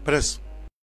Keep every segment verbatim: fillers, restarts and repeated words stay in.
Presse.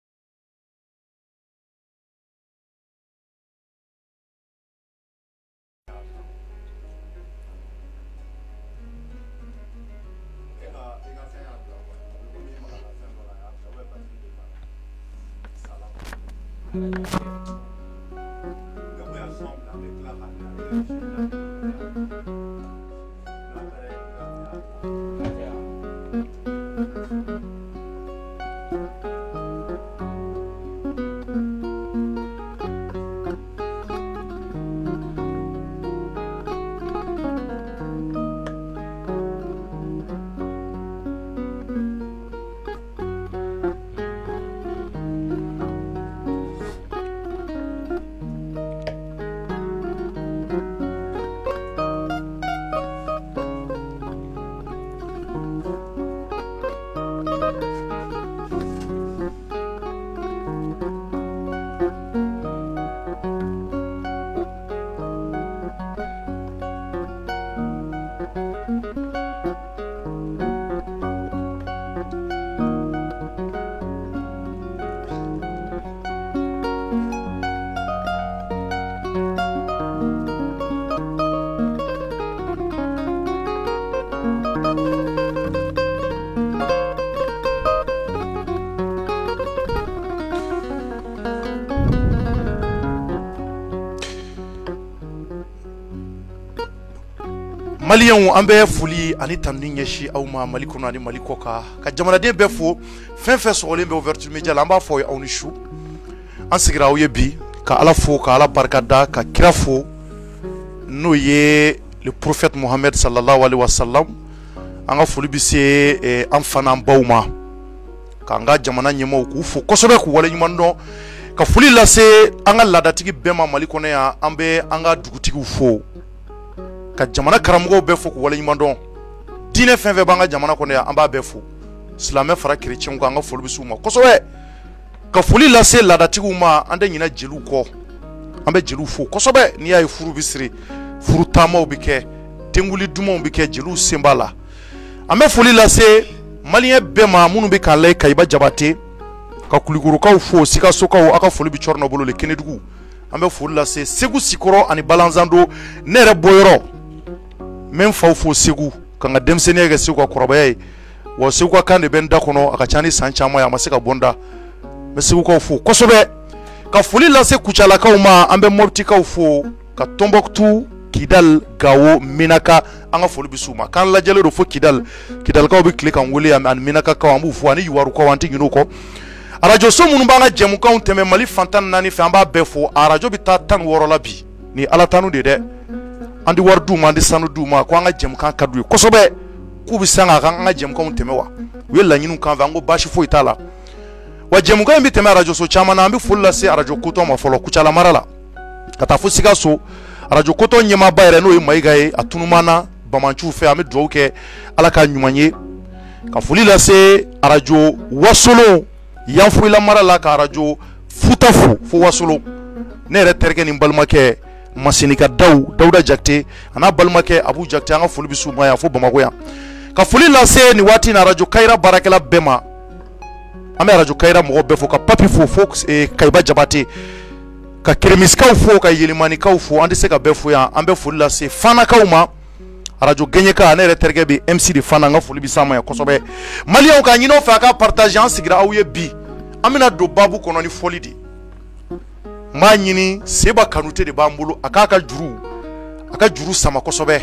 Maliens an bɛ foli ani tanni ɲɛsi aw ma Mali kɔnɔ ani Mali kɔ kan ka jamanaden bɛɛ fo fɛn fɛn sɔgɔlen bɛ Ouverture Media la an b'a fɔ aw ni su an sigira aw ye bi ka Ala fo ka Ala barikada ka kira fo n'o ye le prophète Mohammed sallallahu alaihi wasallam an ka foli bi se an fana baw ma ka an ka jamana ɲɛmɔgɔw k'u fo kosɛbɛ k'u wale ɲuman dɔn ka foli lase an ka ladatigi bɛɛ ma Mali kɔnɔ yan an bɛ an ka dugutigiw fo ka jamana karamɔgɔw bɛɛ fo k'u wale ɲuman dɔn diinɛ fɛn fɛn b'an ka jamana kɔnɔ yan an b'a bɛɛ fo silamɛ fara chrétien kan an ka foli bi s'u ma kosɛbɛ ka foli lase laadatigiw ma an tɛ ɲinɛ jeliw kɔ an bɛ jeliw fo kosɛbɛ n'i y'a ye furu bi siri furu taamaw bi kɛ denguli dumanw bi kɛ jeliw sen b'a la an bɛ foli lase maliyɛn bɛɛ ma minnu bɛ k'an lajɛ Kayiba Jabate ka Kulikurukaw fo Sikasokaw a ka foli bi cɔrɔnɔ bolo le Kɛnɛdugu an bɛ foli lase Segu Sikɔrɔ ani Balanzando ne yɛrɛ bɔyɔrɔ men faw fo Segu kan ka denmisɛnniya kɛ Segu ka kɔrɔbaya ye wa Segu ka kan de bɛ n da kɔnɔ a ka ca ni san caman ye a ma se ka bɔ n da n bɛ Segukaw fo kosɛbɛ ka foli lase Kucalakaw ma an bɛ Mɔptikaw fo ka Tɔnbɔkutu Kidal Gawo Minaka an ka foli bi s'u ma k'an lajɛlen do fo Kidal Kidalakaw bɛ tile kan wele ani Minakakaw an b'u fo ani Yuwarukaw an tɛ ɲinɛ o kɔ arajo so minnu b'an ka jɛmukanw tɛmɛ Mali fan tan ni naani fɛ an b'a bɛɛ fo arajo bɛ taa tan ni wɔɔrɔ la bi ni Ala tanu de dɛ an di wari d'u ma an di sanu d'u ma ko an ka jɛmukan ka d'u ye kosɛbɛ k'u bɛ san ka kan an ka jɛmukanw tɛmɛ wa u ye laɲiniw k'an fɛ an ko baasi foyi t'a la wa jɛmukan in bɛ tɛmɛ arajo so caman na an bɛ foli lase arajo kotɔn ma fɔlɔ Kucala mara la ka taa fo Sikaso arajo kotɔn ɲɛmaaba yɛrɛ n'o ye Mayiga ye a tunumana Bamanciw fɛ an bɛ dugawu kɛ Ala ka ɲuman ye ka foli lase arajo Wasolo Yanfoyila mara la ka arajo Futa fo fo Wasolo ne yɛrɛ terikɛ ni balimakɛ Masinika Daw Dawuda Jakite a n'a balimakɛ Abu Jakite an ka foli bi s'u ma yan fo Bamako yan ka foli lase ni waati na arajo Kayira baarakɛla bɛɛ ma an bɛ arajo Kayira mɔgɔ bɛɛ fo ka Papi fo fo Kayiba Jabate ka Keremisikaw fo ka Yelimanikaw fo an tɛ se ka bɛɛ fo yan an bɛ foli lase Fanakaw ma arajo Gɛɲɛka ne yɛrɛ terikɛ bɛ M C de Fana an ka foli bi s'a ma yan kosɛbɛ maliyɛnw ka ɲinɛw fɛ a ka partage an sigira aw ye bi an bɛna don babu kɔnɔ ni fɔli de n b'a ɲini Seba Kanute de b'an bolo a k'a ka juru a ka juru sama kosɛbɛ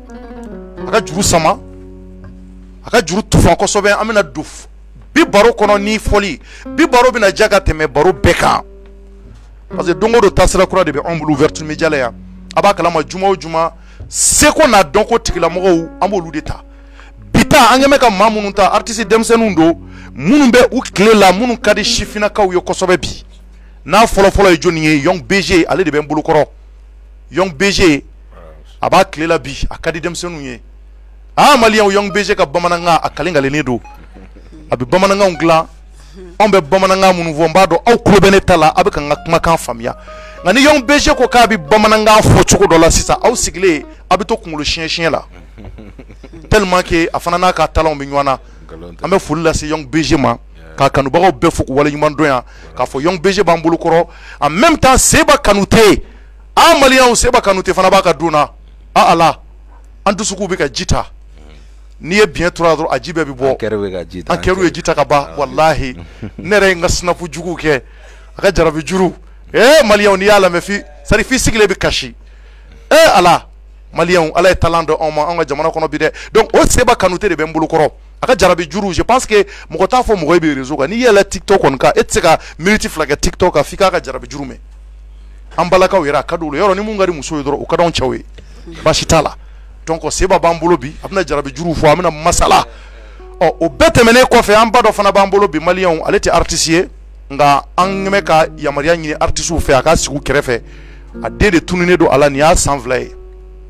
a ka juru sama a ka juru tufan kosɛbɛ an bɛna don bi baro kɔnɔ ni fɔli bi baro bɛna diya ka tɛmɛ baro bɛɛ kan parce que don o don taasira kura de bɛ anw bolo Ouverture Media la yan a b'a kalama juma o juma seko n'a dɔnko tigilamɔgɔw an b'olu de ta bi ta an ɲɛ bɛ ka maa minnu ta artiste denmisɛnninw don minnu bɛ u tile la minnu ka di sifinnakaw ye kosɛbɛ bi n'a fɔlɔ fɔlɔ ye jɔnni ye Young B G ale de bɛ n bolo kɔrɔ Young B G a b'a tile la bi a ka di denmisɛnninw ye ah maliyɛnw Young B G ka bamanankan a kalen-kalenen don a bɛ bamanankanw dilan anw bɛ bamanankan minnu fɔ n b'a dɔn aw tulo bɛ ne ta la a bɛ ka n ka kumakan faamuya nka ni Young B G ko k'a bɛ bamanankan fɔ cogo dɔ la sisan aw sigilen a bɛ to kunkolo siɲɛ siɲɛ la tellement que a fana n'a ka talents bɛ ɲɔgɔn na an bɛ foli lase Young B G ma ka kanubagaw bɛɛ fo k'u waleɲuman dɔn yan k'a fɔ Young B G b'an bolo kɔrɔ en même temps Seba Kanute an maliyɛnw Seba Kanute fana b'a ka don na a Ala an dusukuw bɛ ka ji ta n'i ye biɲɛ tura dɔrɔn a ji bɛɛ bɛ bɔ an kɛriw ye ji ta ka ban walahi ne yɛrɛ ye n ka sinapu juguw kɛ a ka jarabi juru eh maliyɛnw n'i y'a lamɛn fi sari f'i sigilen bɛ kasi eh Ala maliyɛnw Ala ye talent dɔ anw ma an ka jamana kɔnɔ bi dɛ donc o Seba Kanute de bɛ n bolo kɔrɔ a ka jarabi juru je pense que mɔgɔ t'a fɔ mɔgɔ bɛ réseau kan n'i yɛlɛ TikTok kɔni kan e tɛ se ka minute fila kɛ TikTok kan f'i k'a ka jarabi juru mɛn an balakaw yɛrɛ a ka d'olu ye yɔrɔ ni mun ka di muso ye dɔrɔn o ka d'anw cɛw ye baasi t'a la donc Seba b'an bolo bi a bɛna jarabi juru fɔ a bɛna masala ɔ o bɛɛ tɛmɛnen kɔfɛ an ba dɔ fana b'an bolo bi maliyɛnw ale tɛ artiste ye nka an bɛ ka yamaruya ɲini artistes fɛ a ka sigi u kɛrɛfɛ a den de tununen don a la nin y'a san fila ye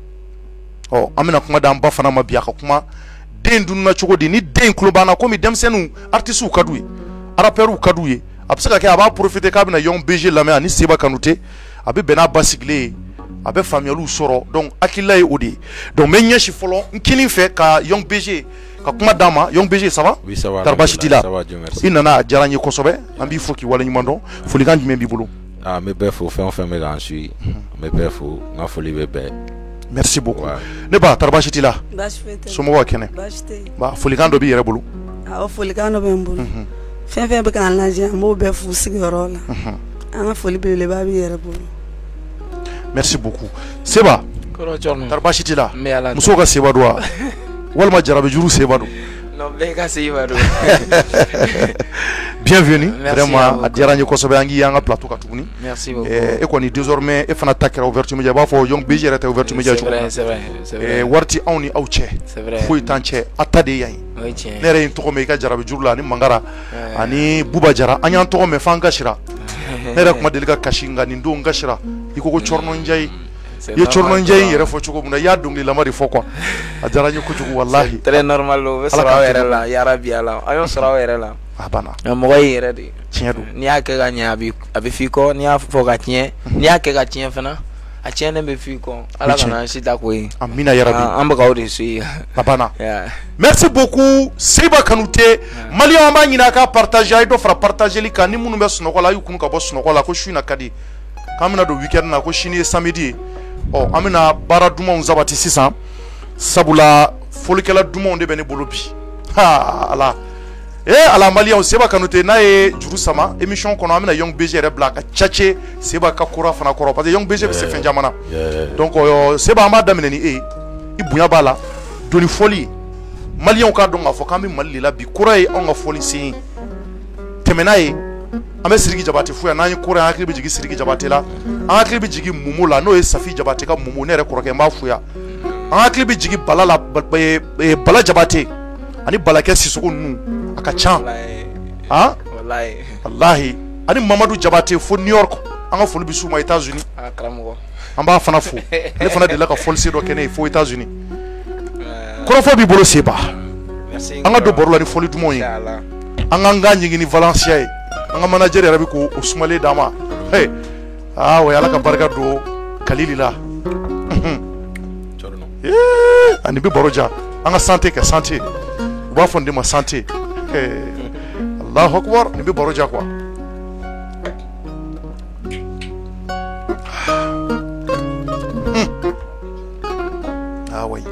ɔ an bɛna kuma d'an ba fana ma bi a ka kuma den dunna cogo di ni den tulo b'an na komi denmisɛnninw artistes ka d'u ye rappeurs ka d'u ye a bɛ se ka kɛ a b'a profiter k'a bɛna Young B G lamɛn ani Seba Kanute a bɛ bɛn n'a ba sigilen ye a bɛ faamuyaliw sɔrɔ donc hakilila ye o de ye donc n bɛ ɲɛsi fɔlɔ n kinin fɛ ka Young B G ka kuma d'an ma Young B G ça va kɔri baasi t'i la i nana a diyara n ye kosɛbɛ an b'i fo k'i waleɲuman dɔn folikan jumɛn b'i bolo ah n bɛ bɛɛ fo fɛn o fɛn bɛ k'an suit n bɛ bɛɛ fo n ka foli bɛ bɛɛ merci beaucoup ne ba kɔri baasi t'i la somɔgɔw kɛnɛ ba folikan dɔ b'i yɛrɛ bolo awɔ folikan dɔ bɛ n bolo fɛn fɛn bɛ k'an lajɛ an b'o bɛɛ f'u sigiyɔrɔ la an ka foli belebeleba b'i yɛrɛ bolo merci beaucoup Seba kɔri baasi t'i la musow ka Seba don wa walima jarabi juru Seba don non bɛɛ ka Seba don bienvenue vraiment a diyara n ye kosɛbɛ an k'i an ka plateau kan tuguni merci beaucoup e kɔni désormais e fana ta kɛra ouverture média b'a fɔ Young B G yɛrɛ tɛ ouverture média cogo min wari ti anw ni aw cɛ foyi t'an cɛ a ta de ye yan ye ne yɛrɛ ye n tɔgɔ mɛn i ka jarabi juru la ani Mangara ani Buba Jara an y'an tɔgɔ mɛn f'an kasira ne yɛrɛ kuma deli ka kasi nka nin don n kasira i ko ko Cɔrɔnɔ Njayi i ye Cɔrɔnɔ Njayi yɛrɛ fɔ cogo min na i y'a dɔnkililama de fɔ quoi a diyara n ye kojugu walahi très normal o bɛ sɔrɔ aw yɛrɛ la yarabi Ala a y'o sɔrɔ aw yɛrɛ la a banna mɔgɔ y'i yɛrɛ de tiɲɛ don n'i y'a kɛ ka ɲɛ a bɛ a bɛ f'i kɔ n'i y'a fɔ ka tiɲɛ n'i y'a kɛ ka tiɲɛ fana a tiɲɛnen bɛ f'i kɔ Ala kana si ta ko ye amina yarabi an bɛ k'aw de suit a banna merci beaucoup Seba Kanute maliyɛnw an b'a ɲini a ka partager a ye dɔ fara partageli kan ni minnu bɛ sunɔgɔ la a y'u kunu ka bɔ sunɔgɔ la ko su in na ka di k'an bɛna don weekend na ko sini ye samedi ye ɔ an bɛna baara dumanw sabati sisan sabula folikɛla dumanw de bɛ ne bolo bi ha Ala eh Ala maliyɛnw Seba Kanute n'a ye juru sama émission kɔnɔ an bɛna Young B G yɛrɛ bila a ka cace Seba ka kura fana kɔrɔ parce que Young B G bɛ se fɛn caman na donc Seba an b'a daminɛ ni e ye i bonya b'a la doni fɔli maliyɛnw k'a dɔn k'a fɔ k'an bɛ Mali de la bi kura ye anw ka fɔli sen ye tɛmɛ n'a ye an bɛ Sidiki Jabate fo yan n'an ye kura an hakili bɛ jigin Sidiki Jabate la an hakili bɛ jigin Momo la n'o ye Safi Jabate ka Momo ne yɛrɛ kɔrɔkɛ n b'a fo yan an hakili bɛ jigin Bala la Bala Jabate ani Balakɛ Sisoko ninnu a ka can han walahi ani Mamadu Jabate fo New York an ka foli bɛ s'u ma États-Unis an b'a fana fo ne fana delila ka fɔlisen dɔ kɛ ne ye fo États-Unis kɔrɔfɔ b'i bolo Seba an ka don baro la ni fɔli dumanw ye an k'an ka ɲigin ni Valencia ye an ka manager yɛrɛ bɛ k'o sumalen d'an ma hey ah wa Ala ka barika don Kalili la ani bɛ baro ja an ka santé kɛ santé u b'a fɔ nin de ma santé Allahu Akbar nin bɛ baro ja quoi ah oui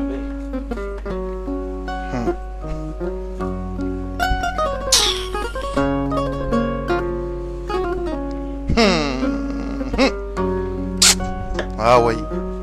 ah oui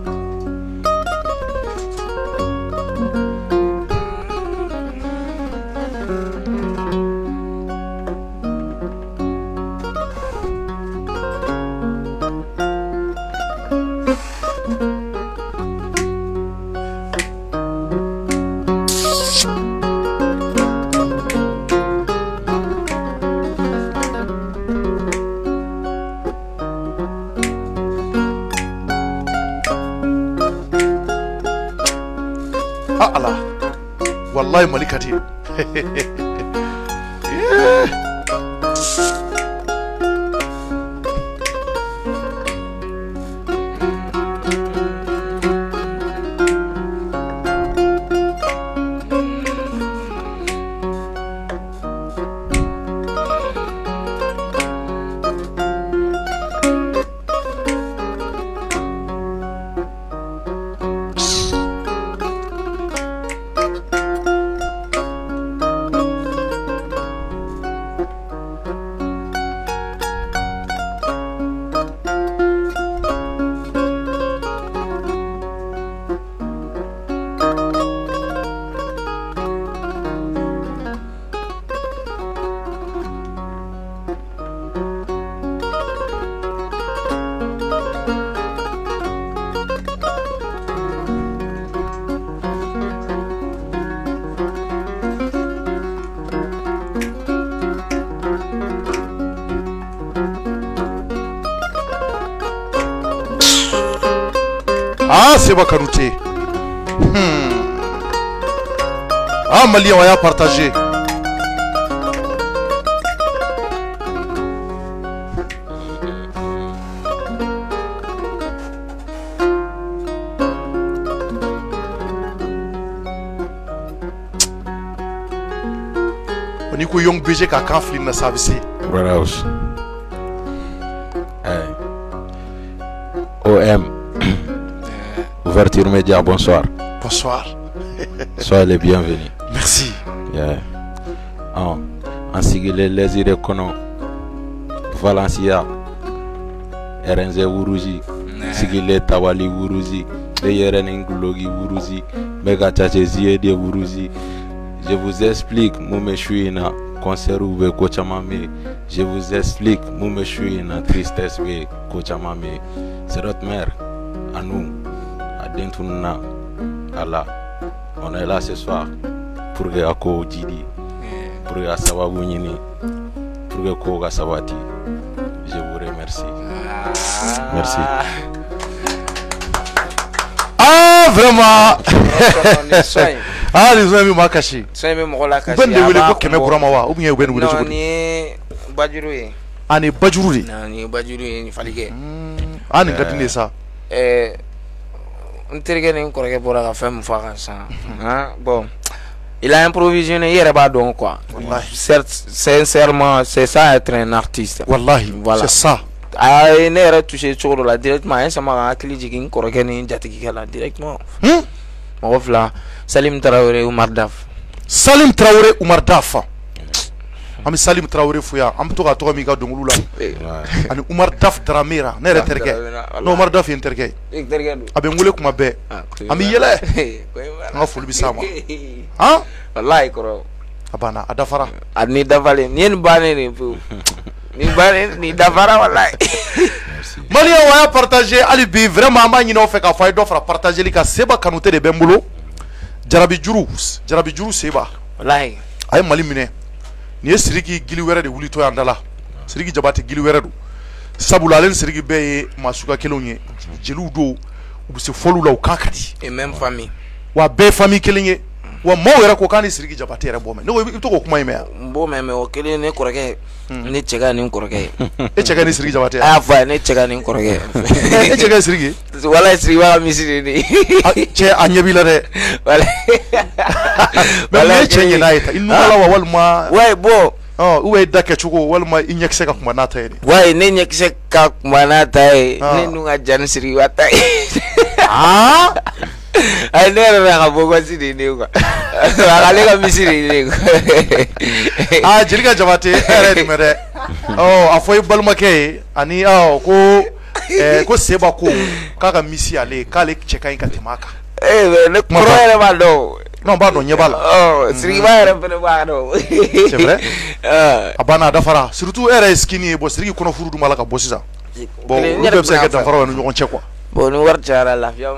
ah Allah wallahi Mali ka di Ah, Seba Kanouté. Hmm. Ah, Mali, on va partager. On dit que Young B G a quand film na service. Brother. Hey. O M. Ouverture Média, bonsoir. Bonsoir. Soyez les bienvenus. Merci. Yeah. Oh. Ainsi que les Lésiré Kono, Valencia, R N Z Wuruzi, Sigile Tawali Wuruzi, Deyeren Inglogi Wuruzi, Mega Tchachezie de Wuruzi. Je vous explique, Moumeshuina, concert ouvert Kochamame. Je vous explique, Moumeshuina, tristesse be Kochamame. C'est notre mère, à nous, à Dentuna, Allah. On est là ce soir pour que Ako Didi, pour que Asawabunini, pour que Koga Sawati. Je vous remercie. Merci. Ah, vraiment. Ah, les amis m'ont caché. C'est même moi la caché. Ben de wele ko keme burama wa ou bien ben wele Non ko. ni Bajuru. Ani Bajuru. Non ni Bajuru ni Falige. Ani gadine ça. Eh on tergue ni ko ke bora ka femme fa ça. Hein bon. Il a improvisé hier ba donc quoi. Certes sincèrement c'est ça être un artiste. Wallahi, voilà. C'est ça. Ah, il n'est touché sur la directement, hein, ça m'a accueilli qui corrigé directement. Hmm? Mon là, Salim Traoré Oumar Daf. Salim Traoré Oumar Daf. Ami Salim Traoré fouya, am to ka to mi ka dongulu la. Ani Oumar Daf Dramera, ne reterke. No Oumar Daf interke. Interke. Abe ngule kuma be. Ami yele. Nga fulu bisama. Hein? Wallahi koro. Abana adafara. Adni davale, ni en bane ni fu. Ni bane ni davara wallahi. Malien waya partager alibi vraiment ma nyino fe ka fay do fara partager li ka Seba Kanouté de Bembulo. Jarabi Juru, Jarabi Juru Seba. Wallahi. Ay mali mine. Ni siriki gili wéré de wuli to yandala. Siriki jabati gili wéré do. Sabula len siriki be masuka kelonye. Jelu do u se folu la u kankadi. Et même famille. Wa be famille kelenye. Wa mo wéré ko kani siriki jabati yere bome. No to ko kuma yime. Mbo meme o kele ne korake. Ni chega ni korake. E chega ni siriki jabati. Ah fa ni chega ni korake. E chega siriki. Wala siriki wa misiri ni. Che anyabila de. Wala. Wala chenye na ita. Inu wala wa walma. Ouais bo. Oh, uwe dake chuko walma inyekse ka kuma nata yene. Ouais ne nyekse ka kuma nata e. Ne nunga jan siriki wata. Ah? Ay ne ra ka bogo siri ni ko. Akale ka misiri ni ko. Ah, jilika jabate ere ni mere. Oh, afoy balma ke ani ah ko eh ko Seba ko kaka misi ale kale cheka inka temaka. Eh ne ko ere ba do. Non ba do nyebala. Oh, siri ba ere pe ba do. C'est vrai? Ah. Abana dafara, surtout ere skini bo siri kono furu duma la ka bosisa. Bon, on peut se que dafara on ñon che quoi. Bon, nous war chara la fiama.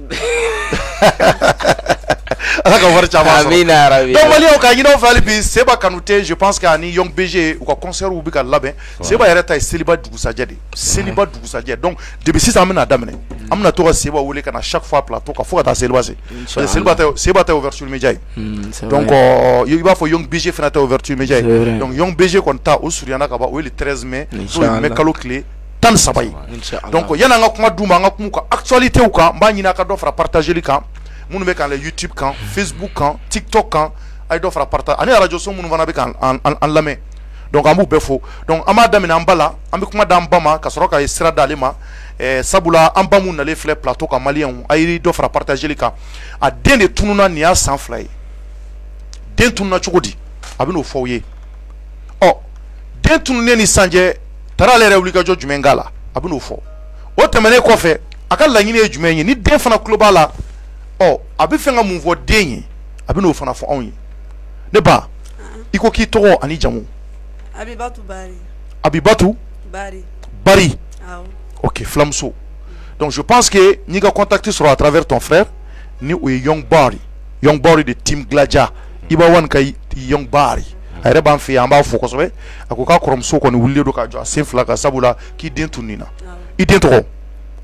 Ala ka war chama. Amina rabi. Donc Mali o ka yino fali bi Seba Kanouté, je pense qu'ani Young B G ou ka concert ou bi ka labin, Seba yere ta célibat dugu sajede. Célibat dugu sajede. Donc depuis six ans amena damene. Amna to ka Seba wole kana chaque fois plateau ka fo ka ta célibat c'est. Parce que célibat Seba ta ouverture média. Donc il va faut Young B G fena ta ouverture média. Donc Young B G kon ta o suriana ka ba o le treize mai, to me kalo clé tan sabay. Donc yana nga kuma duma nga kuma ka actualité ou ka mba nyina ka do fera partager li kan. Munu be kan le YouTube kan, Facebook kan, TikTok kan, ay do fera partager. Ani radio so munu vana be kan en en lamé. Donc amu befo. Donc ama damina ambala, ambi kuma da mbama ka soro ka sira dalima. Eh sabula amba mun na le fleur plateau ka malien ay do fera partager li kan. A den de tununa ni a sans fly. Den tununa chukodi. Abino foye. Oh, den tunune ni sanje tara lere wuli ka jo jumengala abino fo o temene ko fe akala nyine jumenye ni den fana globala o abi fenga mun vo denye abino fana fo onye ne ba iko ki to ani jamu Abibatu Bari. Abibatu Bari. Bari. Ah. OK, Flamso. Donc je pense que ni ga contacter sur à travers ton frère ni ou Young Bari. Young Bari de Team Gladia. Iba wan kay Young Bari. Ayre ban fi amba fo ko sobe akoka korom so ko ni wulle do ka jo sen flaka sabula ki den tunina i den to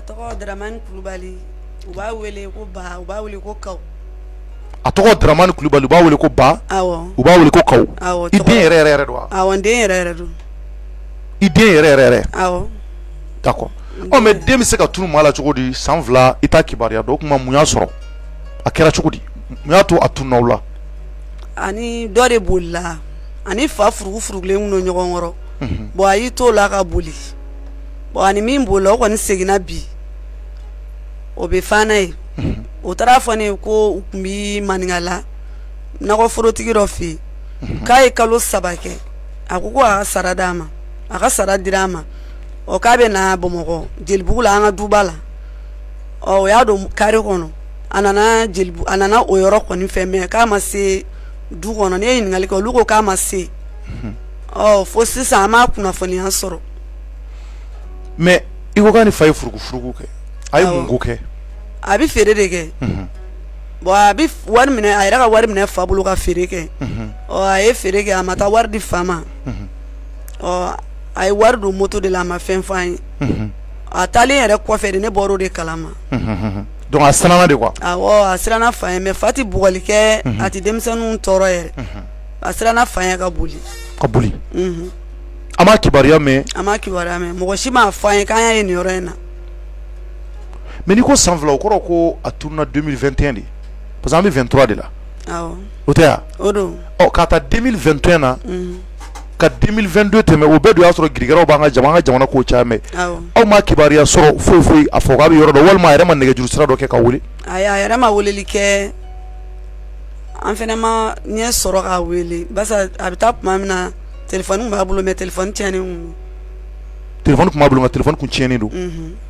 tɔgɔ Dramani Kulubali u b'a wele ko ba u b'a wele ko kaw a tɔgɔ Dramani Kulubali u b'a wele ko ba awɔ u b'a wele ko kaw awɔ i den yɛrɛ yɛrɛ yɛrɛ don wa awɔ n den yɛrɛ yɛrɛ don i den yɛrɛ yɛrɛ yɛrɛ awɔ d'accord ɔ mais den bɛ se ka tunu maa la cogo di san fila i t'a kibaruya dɔn o kuma mun y'a sɔrɔ a kɛra cogo di mun y'a to a tununa aw la ani dɔ de bolila ani fa furugu furugulen kun don ɲɔgɔn kɔrɔ bon a y'i t'o la ka boli bon ani min bolila o kɔni seginna bi o bɛ fana ye o taara fɔ ne ko u tun bi maninkala nakɔforotigi dɔ fɛ yen k'a ye kalo saba kɛ a ko ko a ka sara d'a ma a ka sara dira a ma ɔ k'a bɛ na Bamakɔ Jelibugu la an ka duba la ɔ o y'a don kare kɔnɔ a nana Jelibugu a nana o yɔrɔ kɔni fɛ mais k'a ma se du kɔnɔ ne ye ɲininkali kɛ olu ko k'a ma se ɔ fo sisan an m'a kunnafoniya sɔrɔ mais i ko k'a ni fa ye furugu furugu kɛ a ye mun ko kɛ a bɛ feere de kɛ bon a bɛ wari minɛ a yɛrɛ ka wari minɛ fa bolo ka feere kɛ ɔ a ye feere kɛ a ma taa wari di fa ma ɔ a ye wari don moto de la a ma fɛn f'an ye a taalen yɛrɛ kɔfɛ de ne bɔra o de kalama donc a siranna de quoi awɔ a siranna fa ye mais fa tɛ bugɔli kɛ a tɛ denmisɛnninw tɔɔrɔ yɛrɛ a siranna fa ye ka boli ka boli a m'a kibaruya mɛn a m'a kibaruya mɛn mɔgɔ si m'a fɔ an ye k'an y'a ye nin yɔrɔ in na mais n'i ko san fila o kɔrɔ ko a tununa deux mille vingt et un de parce que an bɛ vingt trois de la awɔ o tɛ yan o don ɔ k'a ta deux mille vingt et un na ka deux mille vingt deux tɛmɛ o bɛɛ dun y'a sɔrɔ girigɛrɛw b'an ka jamana an ka jamana kow caya mɛ aw ma kibaruya sɔrɔ foyi foyi a fɔ k'a bɛ yɔrɔ dɔ walima a yɛrɛ ma nɛgɛjuru sira dɔ kɛ ka wele ayi a yɛrɛ ma weleli kɛ an fɛnɛ ma ɲɛ sɔrɔ k'a wele barisa a bɛ taa tuma min na téléphone kun b'a bolo mais téléphone tiɲɛnen kun don téléphone kun b'a bolo nka téléphone kun tiɲɛnen don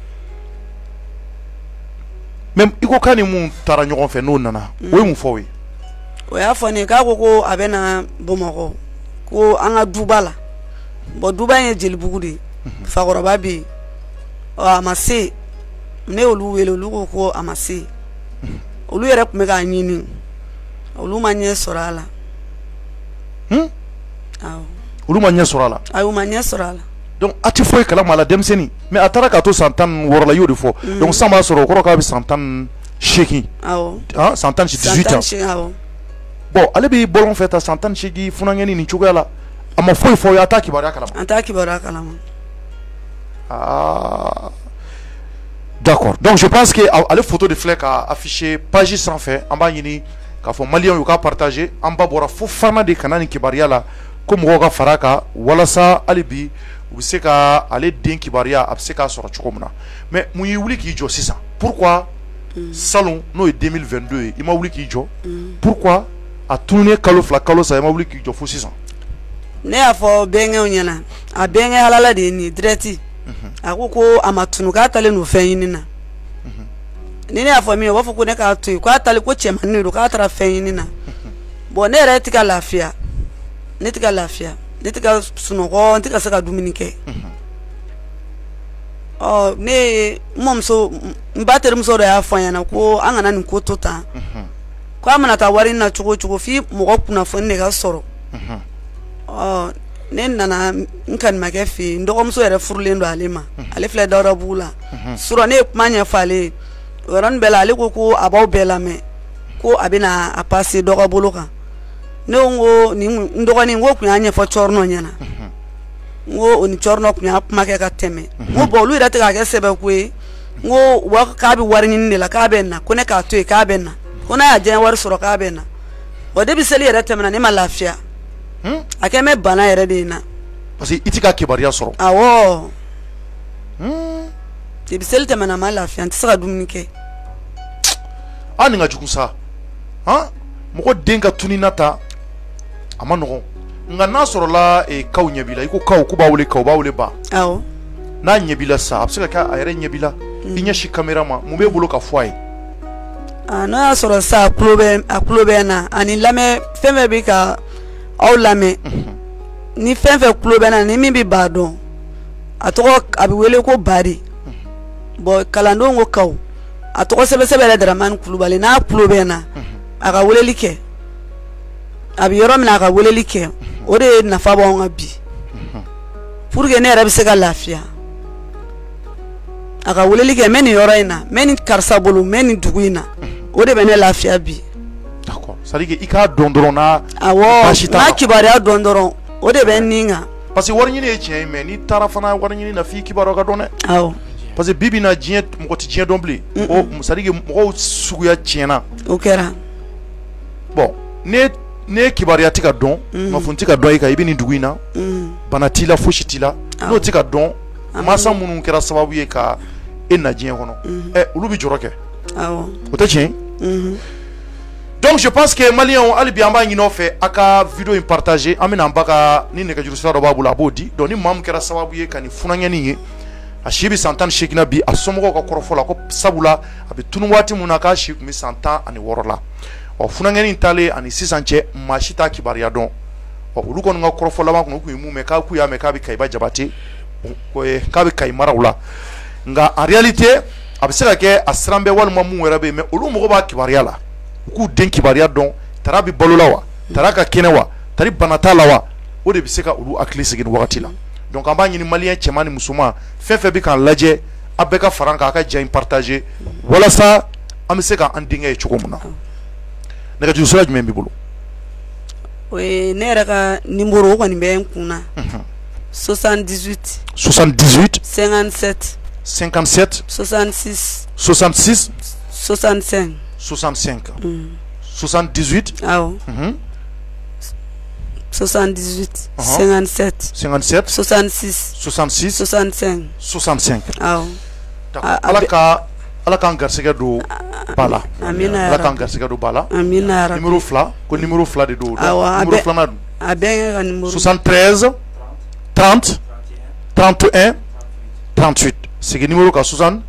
même i ko k'a ni mun taara ɲɔgɔn fɛ n'o nana o ye mun fɔ o ye o y'a fɔ ne k'a ko ko a bɛ na Bamakɔ ko an ka duba la bon duba in ye Jelibugu de ye fakɔrɔba bɛ yen ɔ a ma se ne y'olu wele olu ko ko a ma se olu yɛrɛ tun bɛ k'a ɲini olu ma ɲɛ sɔrɔ a la awɔ olu ma ɲɛ sɔrɔ a la ayi u ma ɲɛ sɔrɔ a la donc a tɛ foyi kalama a la denmisɛnnin mais a taara k'a to san tan ni wɔɔrɔ la i y'o de fɔ donc san b'a sɔrɔ o kɔrɔ k'a bɛ san tan ni seegin awɔ ah san tan ni dix-huit ans awɔ bon ale bɛ bɔlɔn fɛ ta san tan ni seegin funankɛni nin cogoya la a ma foyi fɔ o ye a t'a kibaruya kalama an t'a kibaruya kalama ah d'accord donc je pense que ale photo de filɛ ka afficher page sanfɛ an b'a ɲini k'a fɔ maliyɛnw y'u ka partager an ba bɔra fo fana de kana nin kibaruya la ko mɔgɔw ka fara a kan walasa hali bi u bɛ se ka ale den kibaruya a bɛ se k'a sɔrɔ cogo min na mais mun y'i wuli k'i jɔ sisan pourquoi salon n'o ye deux mille vingt deux ye i ma wuli k'i jɔ pourquoi a tununen kalo fila kalo saba i ma wuli k'i jɔ fo sisan ne y'a fɔ bɛnkɛw ɲɛna a bɛnkɛ halala de ye nin direct a ko ko a ma tunu k'a talen don fɛn ɲini na ni ne y'a fɔ min ye o b'a fɔ ko ne k'a to yen k'a talen ko cɛmannin de don k'a taara fɛn ɲini na bon ne yɛrɛ tɛ ka lafiya ne tɛ ka lafiya ne tɛ ka sunɔgɔ n tɛ ka se ka dumuni kɛ ɔ ne ye n mɔmuso n ba terimuso dɔ y'a fɔ n ɲɛna ko an kana nin ko to tan ko a mana taa wari na cogo o cogo f'i mɔgɔ kunnafoni de ka sɔrɔ ɔ ne nana n kanimakɛ fɛ yen n dɔgɔmuso yɛrɛ furulen don ale ma ale filɛ Dawudabugu la surɔ ne ye kuma ɲɛfɔ ale ye o yɔrɔnin bɛɛ la ale ko ko a b'aw bɛɛ lamɛn ko a bɛna a passe dɔgɔ bolo kan ne ko n ko nin n dɔgɔnin n ko tun y'a ɲɛfɔ Cɔrinɔ ɲɛna n ko o ni Cɔrinɔ tun y'a kuma kɛ ka tɛmɛ n ko bɔn olu yɛrɛ tɛ k'a kɛ sɛbɛko ye n ko u b'a fɔ k'a bɛ wari ɲini de la k'a bɛ na ko ne k'a to yen k'a bɛ na ko n'a y'a diɲɛ wari sɔrɔ k'a bɛ na wa depuis seli yɛrɛ tɛmɛna ne ma lafiya a kɛ n bɛ bana yɛrɛ de na parce que i tɛ ka kibaruya sɔrɔ awɔ depuis seli tɛmɛna n ma lafiya n tɛ se ka dumuni kɛ a nin ka jugu sa han mɔgɔ den ka tunina ta a ma nɔgɔn nka n'a sɔrɔla kaw ɲɛ b'i la i ko kaw k'u b'a wele kaw b'a wele ba awɔ n'a ɲɛ b'i la sa a bɛ se ka kɛ a yɛrɛ ɲɛ b'i la i ɲɛsin caméra ma mun b'e bolo ka fɔ a ye n'o y'a sɔrɔ sa a tulo bɛ a tulo bɛ na ani lamɛn fɛn fɛn bɛ ka aw lamɛn ni fɛn fɛn tulo bɛ na ni min bɛ ba dɔn a tɔgɔ a bɛ wele ko ba de bon kalandenw ko kaw a tɔgɔ sɛbɛn sɛbɛn yɛrɛ Daramani Kulubali n'a tulo bɛ na a ka weleli kɛ a bɛ yɔrɔ min na a ka weleli kɛ o de ye nafa b'anw ka bi pour que ne yɛrɛ bɛ se ka lafiya a ka weleli kɛ mɛ nin yɔrɔ in na mɛ nin karisa bolo mɛ nin dugu in na o de bɛ ne lafiya bi. D'accord, c'est à dire que i k'a dɔn dɔrɔn na awɔ n'a kibaruya dɔn dɔrɔn o de bɛ nin kan. parce que wari ɲini ye tiɲɛ ye mais n'i taara fana wari ɲini na f'i kibaruya ka dɔn dɛ. awɔ parce que bi bi in na diɲɛ mɔgɔ tɛ diɲɛ dɔn bilen. o c'est à dire que mɔgɔw suguya tiɲɛna. o kɛra. bon ne ne kibaruya tɛ ka dɔn kunnafoni tɛ ka dɔn i kan i bɛ nin dugu in na bana t'i la fosi t'i la n'o tɛ ka dɔn mansa minnu kɛra sababu ye ka e na diɲɛ kɔnɔ ɛ olu bɛ jɔrɔ kɛ o tɛ tiɲɛ. donc je pense que maliyɛnw hali bi an b'a ɲini aw fɛ a ka video in partager an bɛna an ba ka ni nɛgɛjuru sira dɔ b'a bolo a b'o di donc ni maa min kɛra sababu ye ka nin funankɛni ye a si bɛ san tan ni seegin na bi a somɔgɔw ka kɔrɔfɔ la ko sabula a bɛ tunu waati min na k'a si tun bɛ san tan ani wɔɔrɔ la ɔ funankɛni talen ani sisan cɛ maa si t'a kibaruya dɔn ɔ olu kɔni ka kɔrɔfɔ laban kɔnɔ u tun ye mun mɛn k'a k'u y'a mɛn k'a bɛ Kayiba Jabate k'a bɛ Kayi maraw la nka en réalité a bɛ se ka kɛ a siran bɛ walima mun wɛrɛ bɛ yen mais olu mɔgɔ b'a kibaruya la u k'u den kibaruya dɔn tara bɛ balo la wa tara ka kɛnɛ wa tari bana t'a la wa o de bɛ se ka olu hakili sigi nin wagati la donc an b'a ɲini maliyɛn cɛman ni musoman fɛn fɛn bɛ k'an lajɛ a bɛɛ ka fara an kan a ka ja in partager walasa an bɛ se k'an denkɛ ye cogo min na nɛgɛjuru sira jumɛn b'i bolo. o ye ne yɛrɛ ka numéro o kɔni bɛ n kun na soixante-dix-huit soixante-dix-huit cinquante-sept cinquante-sept soixante-six soixante-six soixante-cinq soixante-cinq soixante-dix-huit awɔ soixante-dix-huit cinquante-sept cinquante-sept soixante-six soixante-six soixante-cinq soixante-cinq awɔ ala ka ala k'an garisɛgɛ don ba la amina ala k'an garisɛgɛ don ba la amina yarabi numéro fila ko numéro fila de don awɔ numéro filanan dun a bɛɛ ka numéro soixante-treize trente trente et un trente-huit sigi numéro ka soixante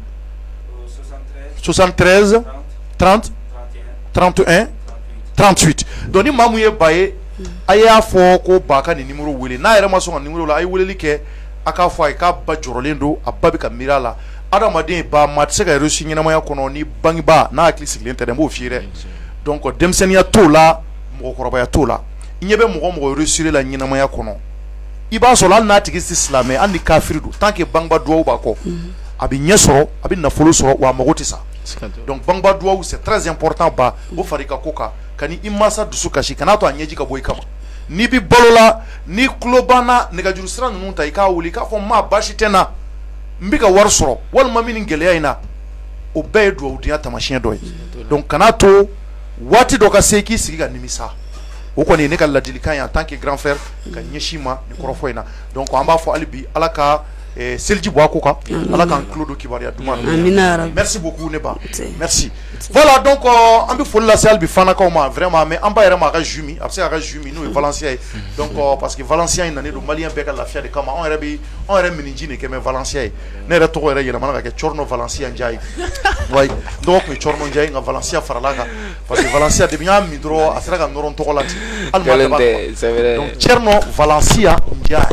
soixante-treize trente trente et un trente-huit donc ni maa mun ye ba ye a y'a fɔ ko ba ka nin numéro wele n'a yɛrɛ ma sɔn ka numéro la a ye weleli kɛ a k'a fɔ a ye k'a ba jɔrɔlen don a ba bɛ ka miiri a la adamaden ba maa tɛ se ka reçu ɲɛnamaya kɔnɔ ni bangebaa n'a hakili sigilen tɛ dɛ n b'o f'i ye dɛ donc denmisɛnninya t'o la mɔgɔkɔrɔbaya t'o la i ɲɛ bɛ mɔgɔ mɔgɔ reçu la ɲɛnamaya kɔnɔ i b'a sɔrɔ hali n'a tigi tɛ silamɛ hali ni kafiri don tant que bangebaa duwawu b'a kɔ a bɛ ɲɛ sɔrɔ a bɛ nafolo sɔrɔ wa a mago tɛ sa donc bangebaa duwawu c'est très important ba o fara i ka ko kan ka ni i mansa dusu kasi kan'a to a ɲɛji ka bɔ i kama n'i bɛ balo la n'i tulo banna nɛgɛjuru sira ninnu ta i k'a wuli i k'a fɔ maa baasi tɛ n na n bɛ ka wari sɔrɔ walima min ni gɛlɛya in na o bɛɛ ye duwawudenya taamasiyɛn dɔ ye donc kan'a to waati dɔ ka se i k'i sigi ka nimisa o kɔni ye ne ka ladilikan ye en tant que grand frère ka ɲɛsin ma nin kɔrɔfɔ in na donc an b'a fɔ hali bi ala ka seliji bɔ a ko kan ala k'an tulo don kibaruya duman na merci beaucoup ne ba merci voilà donc an bɛ foli lase hali bi fanakaw ma vraiment mais an ba yɛrɛ ma a ka jus min a bɛ se k'a ka jus min n'o ye Valencia ye donc parce que Valencia in nalen don maliyɛn bɛɛ ka lafiya de kama anw yɛrɛ bɛ anw yɛrɛ miniji de kɛ mɛ Valencia ye ne yɛrɛ tɔgɔ yɛrɛ yɛlɛmana ka kɛ Corno Valencia Ndiaye ouais donc tun ye Corno Ndiaye nka Valencia farala kan parce que Valencia depuis n y'a min dɔrɔn a sera ka nɔrɔ n tɔgɔ la ten hali ma daba donc Corno Valencia Ndiaye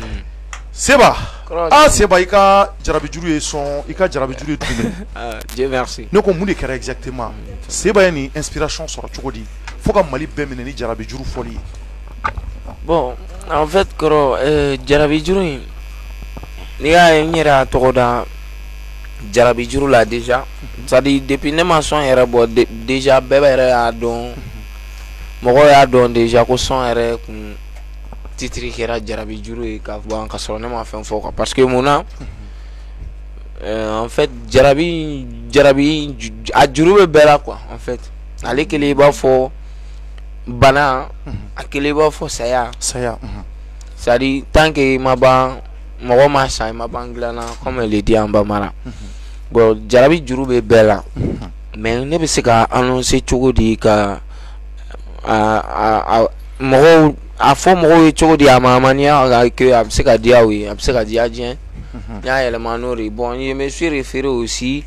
Seba ah Seba i ka jarabijuru ye sɔn i ka jarabijuru ye dumuni Dieu merci ne ko mun de kɛra exactement Seba ye nin inspiration sɔrɔ cogo di fo ka Mali bɛɛ minɛ ni jarabijuru fɔli ye bon en fait kɔrɔ euh, jarabijuru in n'i y'a ye n yɛrɛ y'a tɔgɔ da jarabijuru la déjà c'est à dire depuis ne ma sɔn yɛrɛ bɔ déjà bɛɛ yɛrɛ y'a dɔn mɔgɔw y'a dɔn déjà ko sɔn yɛrɛ kun titiri kɛra jarabijuru ye ka bɔ ka sɔrɔ ne ma fɛn fɔ quoi parce que mun na euh, en fait jarabi jarabi a juru bɛ bɛɛ la quoi en fait ale kelen i b'a fɔ bana a kelen i b'a fɔ saya saya c'est à dire tant que i ma ban mɔgɔ ma sa i ma ban dilanna comme le dit en bambara bon jarabi juru bɛ bɛɛ la mais ne bɛ se ka annoncer cogo di ka a a mɔgɔw a fɔ mɔgɔw ye cogo di a ma maniya que a bɛ se ka diya u ye a bɛ se ka diya diɲɛ n y'a yɛlɛma n'o de ye bon je me suis référé aussi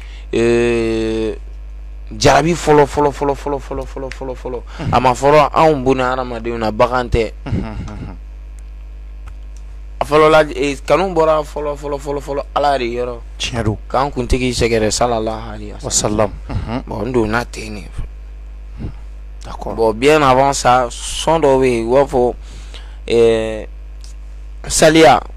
euh, jarabi fɔlɔ fɔlɔ fɔlɔ fɔlɔ fɔlɔ fɔlɔ fɔlɔ fɔlɔ a ma fɔlɔ anw buna hadamadenw na bagan tɛ a fɔlɔ la kanu bɔra fɔlɔ fɔlɔ fɔlɔ fɔlɔ ala de yɔrɔ tiɲɛ don k'an kuntigi sɛgɛrɛ sallallahu alayhi wa sallam bon n donna ten ne d'accord bon bien avant ça son dɔ bɛ yen u b'a fɔ euh, saliya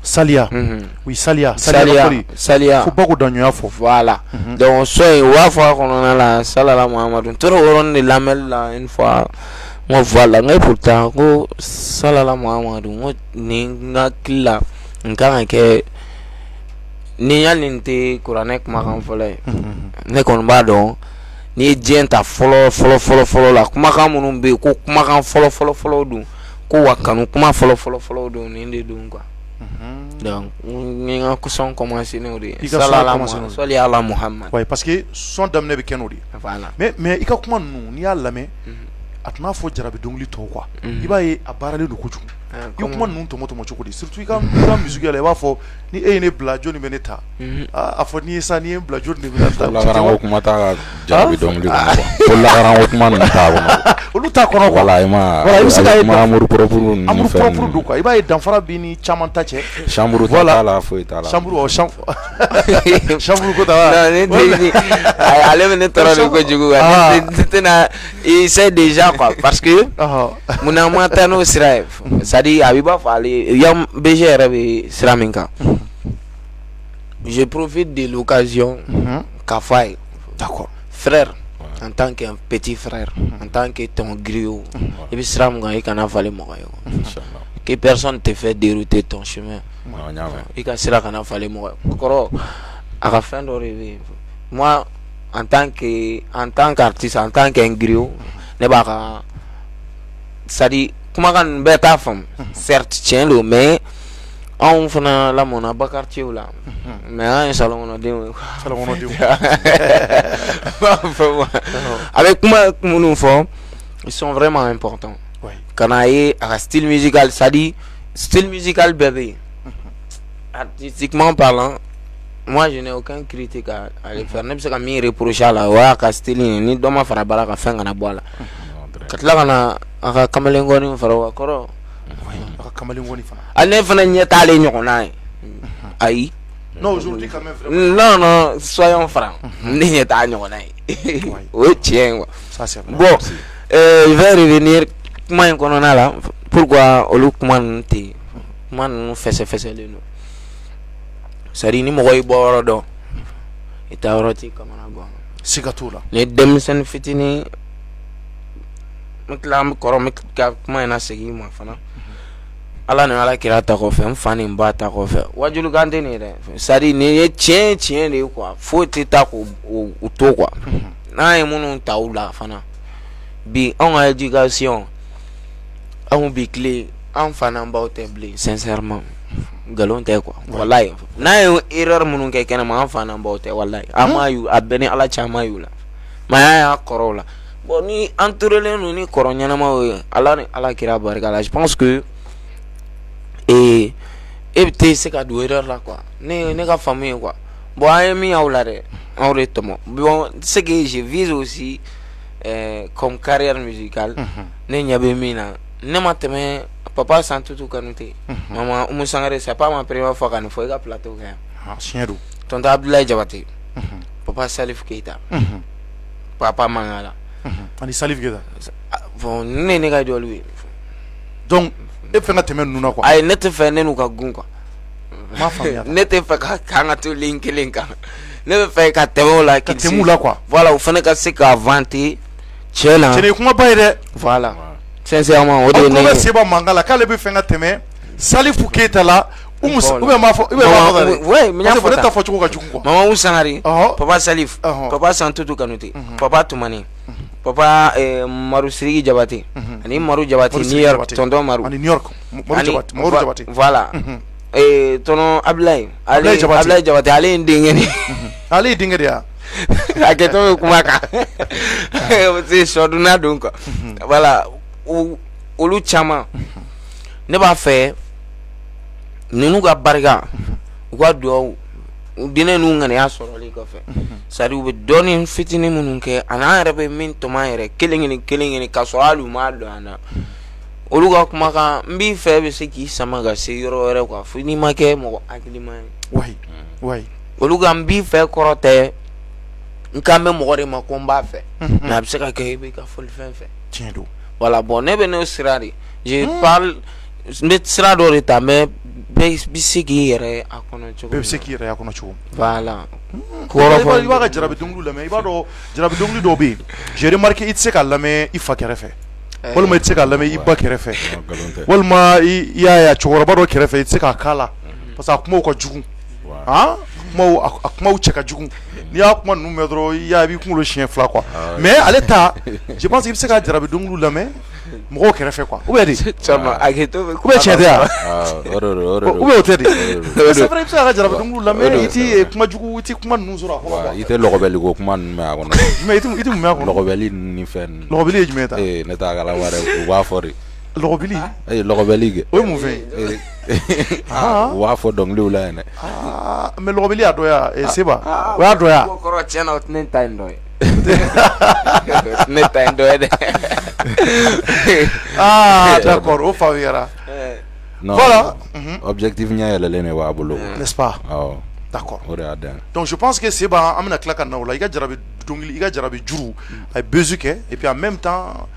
Salia. Oui, Salia. Salia. Salia. Faut pas qu'on donne un faux. Voilà. Donc, soit une fois qu'on a la Salala Mohamed, tout le monde de la mêle là, une fois. Moi, voilà, mais pourtant, go Salala Mohamed, moi, n'a killa, un cas que ni y'a l'inte couranek maran volé. Ne qu'on va donc, ni dienta follow, follow, follow, follow la, kuma kan munun be, ko kuma kan follow, follow, follow dun, ko wakanu kuma follow, follow, follow dun, ni de dun quoi. Donc, ni nga kuson commencer no de. Salala Mohamed, soli ala Muhammad. Ouais, parce que son dame ne be kenori. Voilà. Mais mais ika kuma nu ni y'a lamé. Atna fo jarabi dongli to quoi. Iba ye abarale no kuju. I kuma nu to moto moto kodi. Surtout ika ika musique la ba fo ni e ne bla joni beneta. A fo ni sa ni bla joni beneta. La garan kuma ta jarabi dongli ko. La garan kuma nu ta ko. Olu ta kono quoi. Voilà, ima. Voilà, il s'est ma amour propre nu. Amour propre do quoi. Iba ye danfara bini chaman ta che. Chambre ta la fo ta la. Chambre o chambre. Chambre ko ta. Non, ne dis. Allez venir toro ko jugu. Tena il sait déjà quoi parce que mon amour tano sira. C'est-à-dire abiba fallait yam B G R Siraminka. Je profite de l'occasion qu'a fait. D'accord. Frère, en tant qu'un petit frère, en tant que ton griot, et puis Siramga il can avaler moi. Que personne te fait dérouter ton chemin. Il can sera can avaler moi. Koro à la fin de rêver. Moi en tant que en tant qu'artiste, en tant qu'un griot, ne pas c'est-à-dire comment kan beta femme certes tiens le mais on fana la mona bakartie ou là mais un salon on a dit salon on a dit avec comment nous font ils sont vraiment importants quand aille à style musical ça dit style musical bébé artistiquement parlant moi je n'ai aucun critique à, à le faire même si quand mi reproche à la wa ka style ni doma fara bala ka fenga na bola katla kana aka kamalengo ni fara koro aka kamalengo ni fana ane fana nyeta le nyona ai non aujourd'hui quand même non non soyons francs ni nyeta nyona oui tiens ça c'est bon euh je vais revenir comment on a là pourquoi au comment te comment fesse fesse le nous sari ni mogoy boro do ita roti kamana go sigatula les demsen fitini mutlam koro mikka kuma ina segi ma fana ala ne ala kira ta ko fe fani mba ta ko fe wajulu gande ni de sari ni e tien tien de quoi faut ta ko o to quoi na e munu taula fana bi en éducation on bi clé en fana mba te blé sincèrement galon te quoi wallahi na yo erreur munun ke kana ma fana mbote wallahi amayu abene ala chama yula ma ya korola bon ni entre les nous ni koronyana ma ala ala kira barka je pense que et et te c'est ka do erreur là quoi ne ne ka famille quoi bon ay mi aulare auretement bon ce que je vise aussi euh, comme carrière musicale ne nyabe mina ne mateme papa santu tu kanute mama umu sangare c'est pas ma première fois qu'on fait un plateau ah chien tonton Abdoulaye Diabaté papa Salif Keita papa Mangala ani Salif Keita bon ne ne ga do lui donc e fenga temen nuna quoi ay ne te fait ne nu ka gun quoi ma famille ne te fait ka kanga to link link ne me fait ka temo la ki temo la quoi voilà ou fene ka se ka vanter chela c'est ne kuma ba ire voilà sincèrement o de ne se ba mangala kale be fenga teme Salif Keita la umu ube ma fo ube ma fo ouais mais faut ta fo chuko ka chuko maman Ousangari papa Salif papa Santutu Kanute papa Toumani papa Maru Sirigi Diabaté ani Maru Diabaté New York tonton Maru ani New York Maru Diabaté Maru Diabaté voilà et tono Ablaye Ablaye Diabaté ale ndingeni ale ndingeni ya aketo kumaka c'est shoduna donc voilà olu chama ne b'a fait nunu ka barika u ka duwawu dinɛ nu ŋaniya sɔrɔli kɔfɛ sari u bɛ dɔɔni fitinin minnu kɛ a n'an yɛrɛ bɛ min tɔmɔ yɛrɛ kelen kelen kelen kelen ka sɔrɔ hali u m'a dɔn an na olu ka kumakan n b'i fɛ bɛ se k'i sama ka se yɔrɔ wɛrɛ quoi fo n'i ma kɛ mɔgɔ hakilima ye wayi wayi olu ka n b'i fɛ kɔrɔ tɛ n kan bɛ mɔgɔ de ma ko n b'a fɛ mais a bɛ se ka kɛ i bɛ ka fɔli fɛn fɛ tiɲɛ don voilà bon ne bɛ n'o sira de je parle n bɛ sira dɔ de ta mais bɛɛ bi se k'i yɛrɛ a kɔnɔ cogo bɛɛ bɛ se k'i yɛrɛ a kɔnɔ cogo voilà kɔrɔ fɔ i b'a ka jarabi dɔnkili lamɛn i b'a dɔn jarabi dɔnkili dɔw bɛ yen j'ai remarqué i tɛ se k'a lamɛn i fa kɛrɛfɛ walima i tɛ se k'a lamɛn i ba kɛrɛfɛ walima i y'a ye a cɛkɔrɔba dɔ kɛrɛfɛ i tɛ se k'a k'a la parce que a kumaw ka jugu han kumaw a kumaw cɛ ka jugu n'i y'a kuma ninnu mɛn dɔrɔn i y'a i b'i kunkolo siɲɛ fila quoi mais ale ta je pense i bɛ se ka jarabi dɔnkiliw lamɛn mɔgɔw kɛrɛfɛ quoi ou bien de caman a kɛ to bɛ ou bien tiɲɛ tɛ yan ou bien o tɛ de c'est vrai i bɛ se ka jarabi dɔnkiliw lamɛn i tɛ kuma jugu i tɛ kuma ninnu sɔrɔ a kɔnɔ i tɛ lɔgɔbɛli ko kuma ninnu mɛn a kɔnɔ jumɛn i tɛ i tɛ mun mɛn a kɔnɔ lɔgɔbɛli ni fɛn ninnu lɔgɔbili ye jumɛn ye ta ee ne t'a kala wɛrɛ u b'a fɔ de lɔgɔbili ee lɔgɔbɛli kɛ o ye mun fɛn ye u b'a fɔ dɔnkiliw la yen dɛ mais lɔgɔbili y'a dɔ ya Seba o y'a dɔ ya kɔrɔ tiɲɛna o tɛ ne ta in dɔ ye ne ta in dɔ ye dɛ ah d'accord o faamuyara voilà objectif ɲɛ yɛlɛlen de b'a bolo n'est-ce pas awɔ d'accord o de y'a dan donc je pense que Seba an bɛna tila ka na o la i ka jarabi dɔnkili i ka jarabi juru a ye bezu kɛ et puis en même temps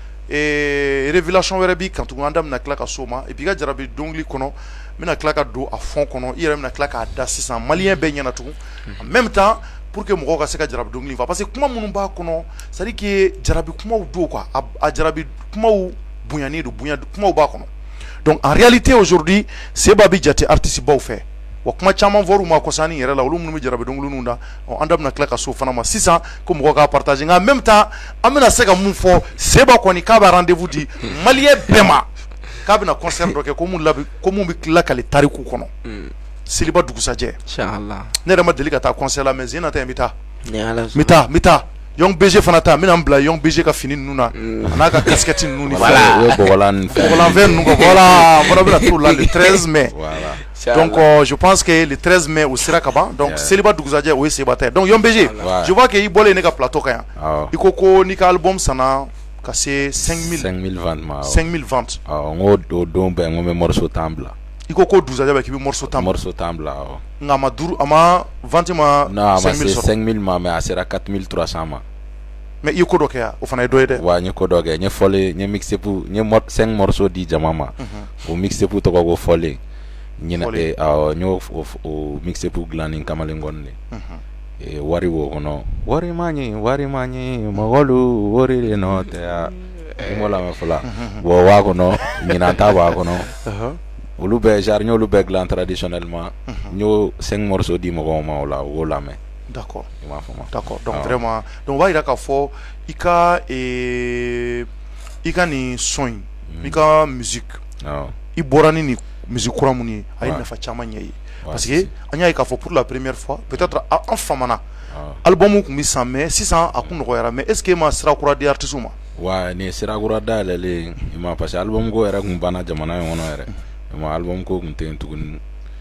et révélation wɛrɛ b'i kan tugun an da bɛna tila ka s'o ma et puis i ka jarabi dɔnkili kɔnɔ n bɛna tila ka don a fond kɔnɔ i yɛrɛ bɛna tila k'a da sisan maliyɛn bɛɛ ɲɛna tugun en même temps pour que mɔgɔw ka se ka jarabi dɔnkili fa parce que kuma minnu b'a kɔnɔ c'est à dire que jarabi kumaw don quoi a jarabi kumaw bonyanen don bonya kumaw b'a kɔnɔ donc en réalité aujourd'hui Seba bɛ jate artiste baw fɛ wa kuma caman fɔr'u ma kɔsani yɛrɛ la olu minnu bɛ jarabi dɔnkiliw da an da bɛna tila ka s'o fana ma sisan ko mɔgɔw k'a partager nka en même temps an bɛna se ka mun fɔ Seba kɔni k'a bɛ rendez-vous di maliyɛn bɛɛ ma k'a bɛna concert dɔ kɛ ko mun labi ko mun bɛ tila k'ale tariku kɔnɔ seliba dugusajɛ inchallah ne yɛrɛ ma deli ka taa concert la mais zen na ta n bɛ taa ni ala n bɛ taa n bɛ taa Young B G fana ta n bɛna n bila Young B G ka fini ninnu na a n'a ka casquette ninnu ni voilà o ye bɔgɔlan ni fɛn bɔgɔlan fɛn ninnu quoi voilà fana bɛna t'o la le treize mai donc euh, je pense que le treize mai o sera ka ban donc seliba dugusajɛ o ye Seba ta ye donc Young B G je vois que i bɔlen ne ka plateau kan yan i ko ko n'i ka album sanna ka se cinq mille cinq mille ventes ma cinq mille ventes awɔ n ko o don bɛɛ n ko n bɛ morceau tan bila i ko ko dugusajɛ bɛ k'i bɛ morceau tan morceau tan bila awɔ nka a ma duuru a ma vente ma non a ma se cinq mille ma mais a sera quatre mille trois cents ma mais i ye ko dɔ kɛ yan o fana ye dɔ ye dɛ wa n ye ko dɔ kɛ n ye fɔlen n ye mixtape n ye cinq morceaux di jama ma o mixtape tɔgɔ ko fɔlen ɲinɛ awɔ n y'o o mixtape dilan ni kamalen kɔni de wari b'o kɔnɔ wari ma ɲi wari ma ɲi mɔgɔlu wari de nɔ tɛ yan i m'o lamɛn fɔlɔ bon b'a kɔnɔ ɲinan ta b'a kɔnɔ olu bɛɛ genre n y'olu bɛɛ dilan traditionnellement n y'o cinq morceaux di mɔgɔw ma o la o k'o lamɛn d'accord i m'a faamu d'accord donc vraiment donc o b'a yira k'a fɔ i ka i ka nin son in i ka musique i bɔra ni nin musique kura minnu ye a ye nafa caman ɲɛ ye parce que an y'a ye k'a fɔ pour la première fois peut-être an famana album tun bɛ san mais sisan a kun nɔgɔyara mais est ce que e ma sira kura di artiste ma wa nin sira kura dayɛlɛlen i ma parce que album ko yɛrɛ kun banna jamana in kɔnɔ yɛrɛ i ma album ko kun tɛ yen tuguni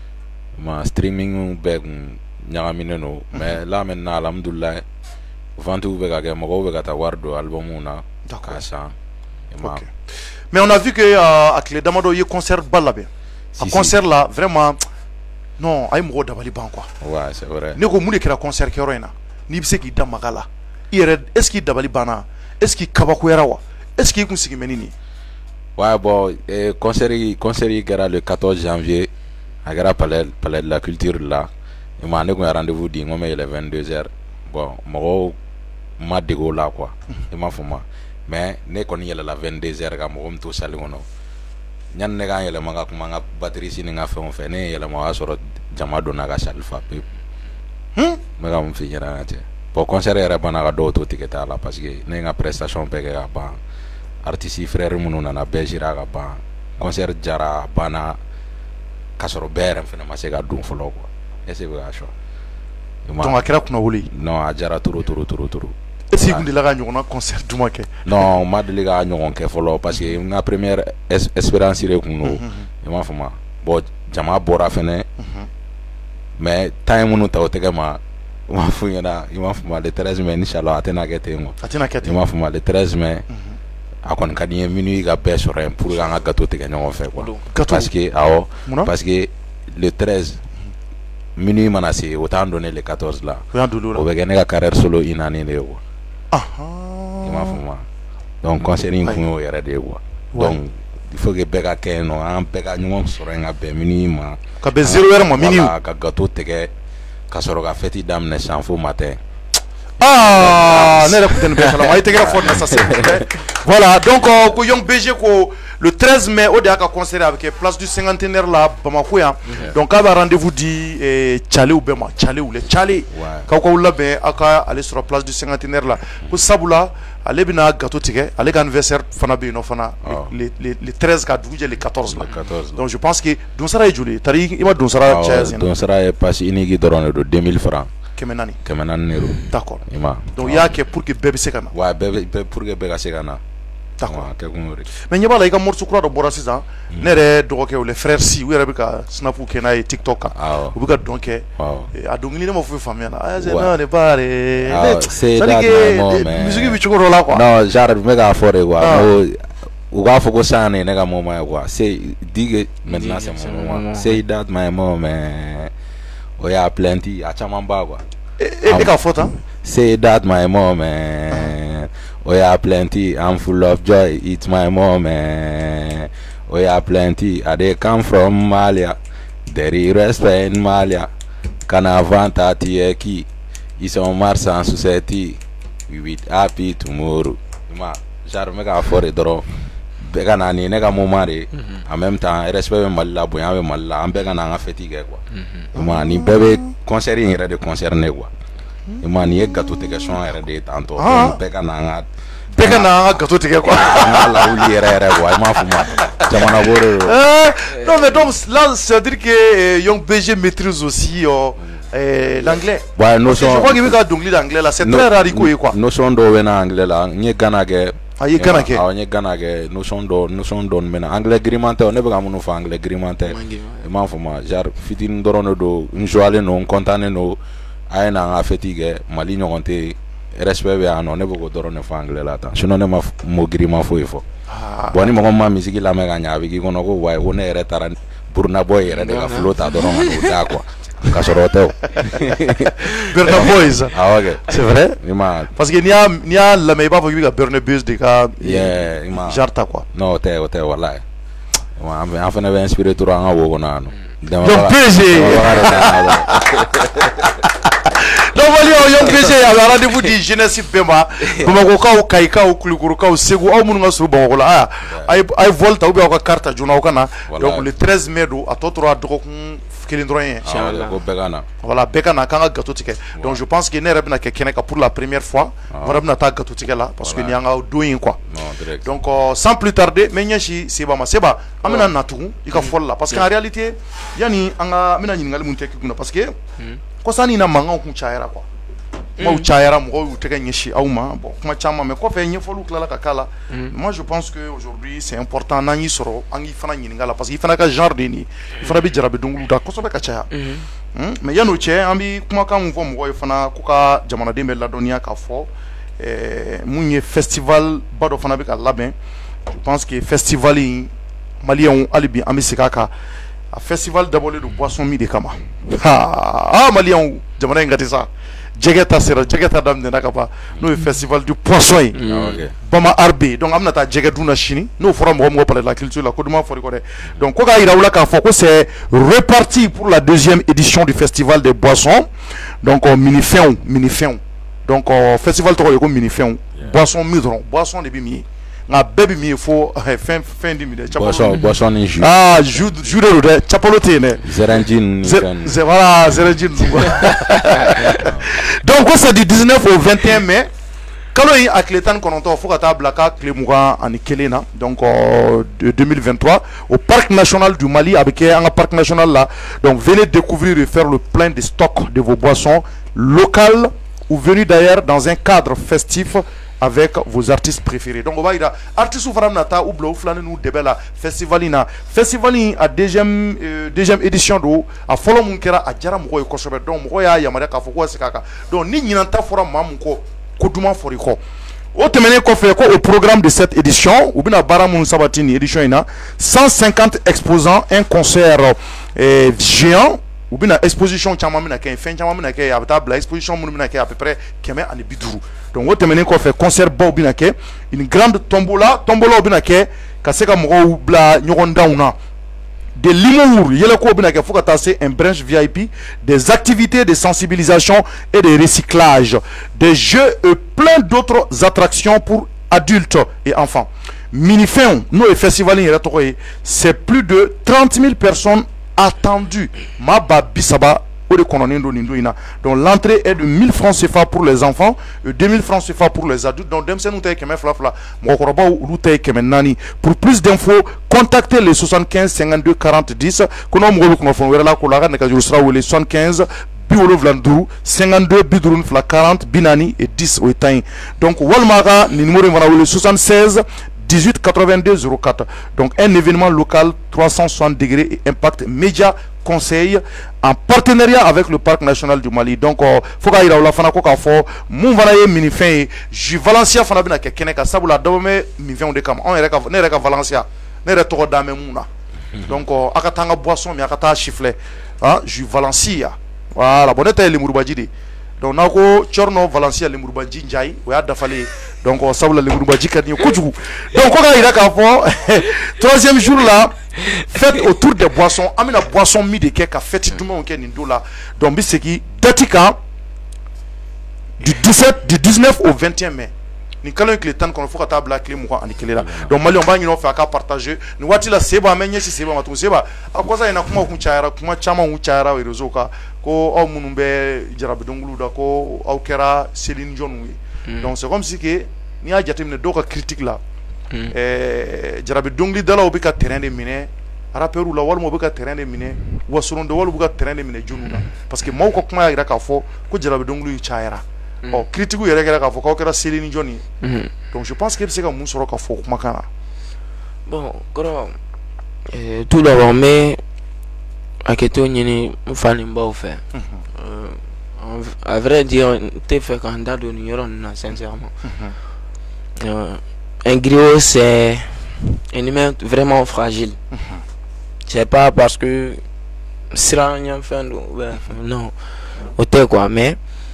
i ma streaming bɛɛ kun ɲagaminen don mais là maintenant alhamdulilayi ventes bɛ ka kɛ mɔgɔw bɛ ka taa wari don album na k'a san i ma mais on a vu que euh, a tile damadɔ i ye concert ba labɛn a concert la vraiment non a ye mɔgɔw dabali ban quoi ouais c'est vrai ne ko mun de kɛra concert kɛyɔrɔ in na n'i bɛ se k'i da maga la i yɛrɛ est ce que i dabali banna est ce que i kabakoyara wa est ce que i kun sigi mɛ ni nin ouais bon eh, concert concert kɛra le quatorze janvier a kɛra palais palais de la culture la i ma ne kun ye rendez-vous di n ko n bɛ yɛlɛ vingt-deux heures bon mɔgɔw ma dege o la quoi i m'a faamu mais ne kɔni yɛlɛla vingt-deux heures ka mɔgɔ min to salle kɔnɔ yanni ne k'an yɛlɛma ka kuma n ka batterie ni n ka fɛnw fɛ ne ye yɛlɛma o y'a sɔrɔ jama donna ka salle fa pewu n bɛ ka mun f'i ɲɛna ka cɛ bon concert yɛrɛ banna ka dɔw to tigɛta la parce que ne ye n ka prestation bɛɛ kɛ ka ban artiste frère minnu nana bɛɛ sera ka ban concert jara banna k'a sɔrɔ bɛɛ yɛrɛ fɛnɛ ma se ka don fɔlɔ quoi est ce que bɛ ka sɔn donc a kɛra kunnawolo non a jara toro toro toro toro est ce que i kun delila ka ɲɔgɔnna concert duman kɛ non ma deli ka ɲɔgɔn kɛ fɔlɔ parce que n ka première espérance de kun don i m'a faamu bon jama bɔra fɛnɛ mais temps minnu ta o tɛgɛ ma i m'a f'u ɲɛna i m'a faamu le treize mai inchallah a tɛna kɛ ten quoi a tɛna kɛ ten i m'a faamu le treize mai a kɔni ka di n ye minuit ka bɛɛ sɔrɔ yen pour que an ka gâteau tigɛ ɲɔgɔn fɛ quoi parce que awɔ parce que le treize minuit mana se o t'an donné le quatorze la o bɛ kɛ ne ka carrière solo in naani de ye quoi i m'a faamu donc concert in kun y'o yɛrɛ de ye quoi donc il faut que bɛɛ ka kɛ yen nɔ an bɛɛ ka ɲɔgɔn sɔrɔ yen ka bɛn minnu ma ka bɛn zéro heure ma minimum ka gâteau tigɛ ka sɔrɔ ka fête daminɛ sisan fo matin. Ah, ne yɛrɛ tun tɛ nin bɛɛ kalama i tɛgɛrɛ fɔ na ça c'est vrai. Voilà donc ko Young B G ko le treize mai o de y'a ka concert a bɛ kɛ place du cinquantenaire la Bamako yan donc k'a bɛ rendez-vous di calew bɛɛ ma calew les cale k'aw k'aw labɛn aw ka ale sɔrɔ place du cinquantenaire la ko sabula ale bɛna gâteau tigɛ ale ka anniversaire fana bɛ yen nɔ fana le le le treize ka dugu jɛ le quatorze la donc je pense que donsara ye joli tari i ma donsara caya sen donsara ye passe unique dɔrɔn de don deux mille francs kɛmɛ naani kɛmɛ naani de don d'accord ima donc i y'a kɛ pour que bɛɛ bɛ se ka na wa bɛɛ bɛ pour que bɛɛ ka se ka na d'accord kɛ kun y'o de mais ɲɛ b'a la i ka morceau kura dɔ bɔra sisan ne yɛrɛ dɔgɔkɛw les frères si u yɛrɛ bɛ ka snapu kɛ n'a ye TikTok kan u bɛ ka dɔn kɛ a dɔnkili ne ma foyi faamuya la aya c'est non ne pas de c'est that musique bɛ cogo dɔ la quoi non genre n bɛ k'a fɔ de quoi u k'a fɔ ko san ne ne ka moment ye quoi c'est digue maintenant c'est mon moment say that my moment o y'a plenty a caman ba quoi e ka fɔ tan say that my moment oh yeah plenty I'm full of joy it's my moment oh yeah plenty I they come from Malia there is respect in Malia can avanta tieki is on Mars and society we will happy tomorrow ma jar mega for it dro bega na ni nega moment de en même temps respect Malila boya be Malila am bega na nga fatigue quoi ma ni bébé concert yi de concerné quoi ima ni gâteau tigɛ son yɛrɛ de tantôt bɛɛ ka na an ka bɛɛ ka na an ka gâteau tigɛ quoi an ka lawuli yɛrɛ yɛrɛ quoi i m'a fɔ ma jamana ko de don non mais donc là c'est à dire que Young B G maîtrise aussi euh, l'anglais ouais notion je crois qu'il veut ka dongili d'anglais là c'est très rare i ko ye quoi notion dɔ bɛ na anglais la n ye Ghana kɛ a ye Ghana kɛ awɔ n ye Ghana kɛ notion dɔ notion dɔ bɛ na anglais girimanteur ne bɛ ka minnu fɔ anglais girimanteur i m'a fɔ ma genre fitinin dɔrɔn de don n joyalen don n content don a ye n'an ka fête kɛ Mali ɲɔgɔn tɛ respect bɛ yan nɔ ne bɛ k'o dɔrɔn de fɔ anglais la tan sinon ne ma mot giriman foyi fɔ bon ni mɔgɔ min ma musique lamɛn ka ɲɛ a bɛ k'i kɔnɔ ko wayi ko ne yɛrɛ taara Burna Boy yɛrɛ de ka flow ta dɔrɔn ka n'o da quoi ka sɔrɔ o tɛ o Burna Boy awɔ kɛ c'est vrai i ma parce que n'i y'a n'i y'a lamɛn i b'a fɔ k'i bɛ ka Burna Boy de ka yeah i ma genre ta quoi non o tɛ o tɛ walayi an fana bɛ inspiré tora an ka wo kɔnɔ yan nɔ Young B G donc wali Young B G a bɛ rendez-vous di jeunesse bɛɛ ma Bamakokaw Kayikaw Kulukorokaw Segu aw minnu ka surun Bamako la aya a ye vol ta ou bien aw ka carte ta joona aw ka na donc le treize mai don a tɔ tora dɔgɔkun kelen dɔrɔn ye ko bɛɛ ka na voilà bɛɛ ka na k'an ka gâteau tigɛ donc je pense que ne yɛrɛ bɛna kɛ kɛnɛ kan pour la première fois n fana bɛna taa gâteau tigɛ la parce que nin y'an ka don ye quoi donc sans plus tarder n bɛ ɲɛsin Seba ma Seba an bɛna na tugun i ka fɔli la parce que en réalité yanni an ka n bɛna ɲininkali mun kɛ k'i kunna parce que kɔsani na mankanw kun cayara quoi kumaw cayara mɔgɔw y'u tɛgɛ ɲɛsin aw ma bon kuma caman mais kɔfɛ ɲɛfɔliw tilala ka k'a la moi je pense que aujourd'hui c'est important n'an y'i sɔrɔ an k'i fana ɲininka la parce que i fana ka genre de nin i fana bɛ jarabi dɔnkiliw da kosɛbɛ ka caya mais yan'o cɛ an bɛ kumakan mun fɔ mɔgɔw ye fana ko ka jamanaden bɛ ladɔnniya k'a fɔ mun ye festival ba dɔ fana bɛ ka labɛn je pense que festival in maliyɛnw hali bi an bɛ segin a kan a festival dabɔlen don boisson min de kama ah maliyɛnw jamana in ka tɛ sa jɛgɛ ta sera jɛgɛ ta daminɛna ka ban n'o ye festival du poisson ye Bama Arbe donc an bɛna taa jɛgɛ dun na sini n'o fɔra mɔgɔ mɔgɔ parler de la culture la ko duman fɔri kɔ dɛ donc ko k'a yira u la k'a fɔ ko c'est reparti pour la deuxième édition du festival des boissons donc minifɛnw minifɛnw donc festival tɔgɔ ye ko minifɛnw boisson min dɔrɔn boisson de bɛ min ye nka bɛɛ bɛ min ye fo fɛn fɛn di min dɛ boisson boisson ni jus ah jus jus de don dɛ capalo tɛ yen dɛ zɛrɛnji ni fɛn voilà zɛrɛnji ninnu donc ko c'est du dix-neuf au vingt et un mai kalo in a tile tan ni kɔnɔntɔn fo ka taa bila ka tile mugan ani kelen na donc de deux mille vingt-trois au parc national du Mali a bɛ kɛ an ka parc national la donc venez découvrir et faire le plein de stock de vos boissons locales ou venus d'ailleurs dans un cadre festif avec vos artistes préférés. Donc on va dire artistes fana bɛna taa u bila u filanin n'u dɛbɛ la festival in na festival in a deuxième euh, deuxième édition don a fɔlɔ mun kɛra a diyara mɔgɔw ye kosɛbɛ donc mɔgɔw y'a yamaruya k'a fɔ ko ka segin a kan donc ni ɲinan ta fɔra maa mun kɔ ko duman fɔr'i kɔ o tɛmɛnen kɔfɛ ko au programme de cette édition u bɛna baara mun sabati nin édition in na cent cinquante exposants un concert euh, géant u bɛna exposition caman bɛna kɛ fɛn caman bɛna kɛ a bɛ taa bila exposition minnu bɛna kɛ à peu près kɛmɛ ani bi duuru donc o tɛmɛnen kɔfɛ concert baw bɛna kɛ une grande tombola tombolaw bɛna kɛ ka se ka mɔgɔw bila ɲɔgɔn danw na. De l'humour, un branche V I P, des activités de sensibilisation et de recyclage, des jeux et plein d'autres attractions pour adultes et enfants. Minifin, nous, festival, c'est plus de trente mille personnes attendues. Maba Bisaba. Donc l'entrée est de mille francs C F A pour les enfants et deux mille francs C F A pour les adultes. Donc pour plus d'infos, contactez les soixante-quinze cinquante-deux quarante dix. soixante-quinze cinquante-deux quarante binani et dix. Donc Walmara numéro soixante-seize dix-huit quatre-vingt-deux zéro quatre. Donc un événement local trois cent soixante degrés et impact média conseil en partenariat avec le parc national du Mali. Donc faut qu'il y ait la fana ko ka fo mun fana ye mini fin ju Valencia fana bina ke kene ka sabula dawme mi fin de kam on yɛrɛ ka ne yɛrɛ ka Valencia ne yɛrɛ tɔgɔ dame mun na. Donc aka tanga boisson mi aka ta chifflet hein ju Valencia voilà bon eta lemurubaji de. Donc nako chorno Valencia lemurubaji njai o ya dafale donc sabula lemurubaji kadi kujugu. Donc ko ka ira ka fo troisième jour là fête autour des boissons amina boisson mi de keka fête tout le monde nindo là. Donc biseki datika du dix-sept du dix-neuf au vingt et un mai ni kala que le temps qu'on faut ka tabla clé mo ani clé là. Donc mali on ba nyino fa ka partager ni wati la seba menye si seba matu seba akoza ina kuma ku chaira kuma chama ku chaira we rezoka ko o munumbe jarabe dongulu da ko au kera Céline John oui. Donc c'est comme si que ni a jatemne do ka critique là. Eh jarabe dongli dala o be ka terrain de mine rapperu la wal mo be ka terrain de mine wasurun de wal bu ka terrain de mine jonu parce que mawko kuma ira ka fo ko jarabe donglu chaira. Oh, critique ou yere ka fo ka Céline Johnny. Donc je pense que c'est comme soro ka fo kuma kana. Bon, gros euh, tout d'abord mais aketo nyini mfani mba fait. Euh à vrai dire t'es fait candidat de Nigéron sincèrement. Euh, un griot c'est un humain vraiment fragile. C'est pas parce que sera rien fait non. Autant quoi mais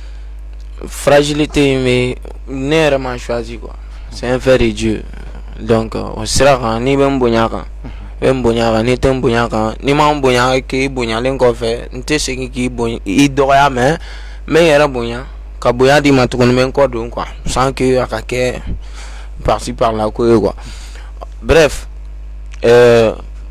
fragilité mais n'est vraiment choisi quoi. C'est un fait de Dieu. Donc on sera ni ben bonyaka. Ben bonyaka ni tem bonyaka ni man bonyaka ki bonyalen ko fait. Nte se ki bonya i doya mais mais era bonya ka boya di matukon men ko don quoi. Sans que akake par-ci par là quoi. Bref, euh,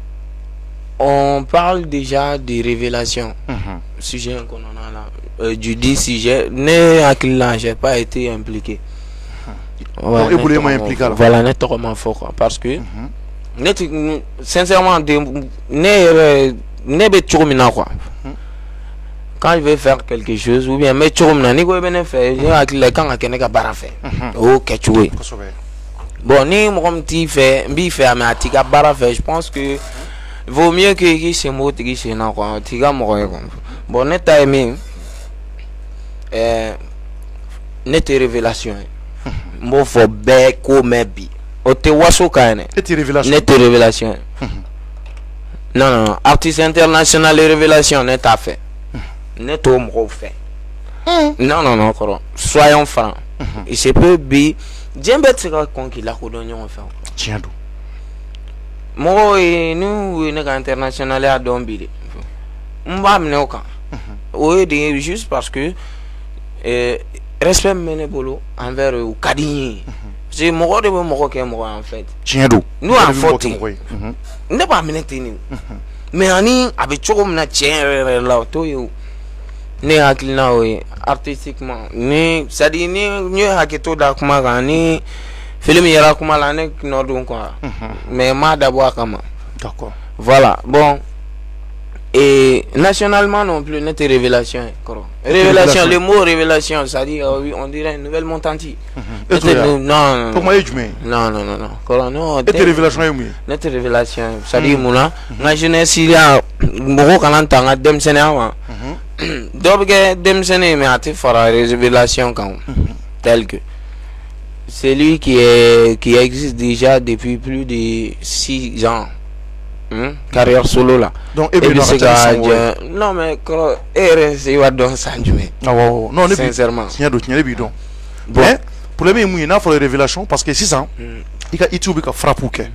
on parle déjà des révélations. Mm-hmm. Sujet qu'on en a là. Euh, du dit sujet, né à qui là, j'ai pas été impliqué. Voilà, mm-hmm. Voilà, impliqué. Voilà, nettement fort quoi, parce que mm-hmm. net, sincèrement, né né beturmina quoi. Quand je vais faire quelque chose ou bien mais turmina ni quoi ben fait, j'ai à qui là quand à keneka bara fait. Oh, ketchoué. Bon, ni mon petit fait, bi fait mais à tika bara fait, je pense que vaut mieux que qui c'est mot qui c'est non quoi, tika mourir quoi. Bon, net aimé. Euh, net révélation mo fo be ko mebi o te waso kane net révélation net révélation non non artiste international révélation net a fait net o mo fait non non non encore soyons francs et c'est peu bi djembe tsika konki la ko donyo on fait tiens do mo e nous ne international a dombi mba mneoka o de juste parce que Euh, respect menebolo envers ou kadini c'est moko de moko ke moko en fait tiendo nous en faute ne pas menetini mais ani avec chokom na tien la to yo ne aklina oui artistiquement ni ça dit ni mieux haketo da kuma gani film yara kuma la ne no don quoi mais ma d'abord comment d'accord voilà bon. Et nationalement non plus, net révélation. Révélation, révélation, le mot révélation, ça dit, euh, oui, on dirait une nouvelle montante. Mm -hmm. Non, non, non, non, non, non, non. Net révélation, net révélation, ça dit, mouna, la jeunesse, il y a beaucoup de gens qui ont dem sénéa. Donc, dem sénéa, mais à te faire la révélation quand tel que c'est lui qui est qui existe déjà depuis plus de six ans. Hmm? Carrière solo là. Donc, et puis c'est non mais quand c'est va donc ça mais non non sincèrement il y a d'autres il y a bidon bon pour les mêmes il y a une révélation parce que six ans il y a YouTube qui frappe ou que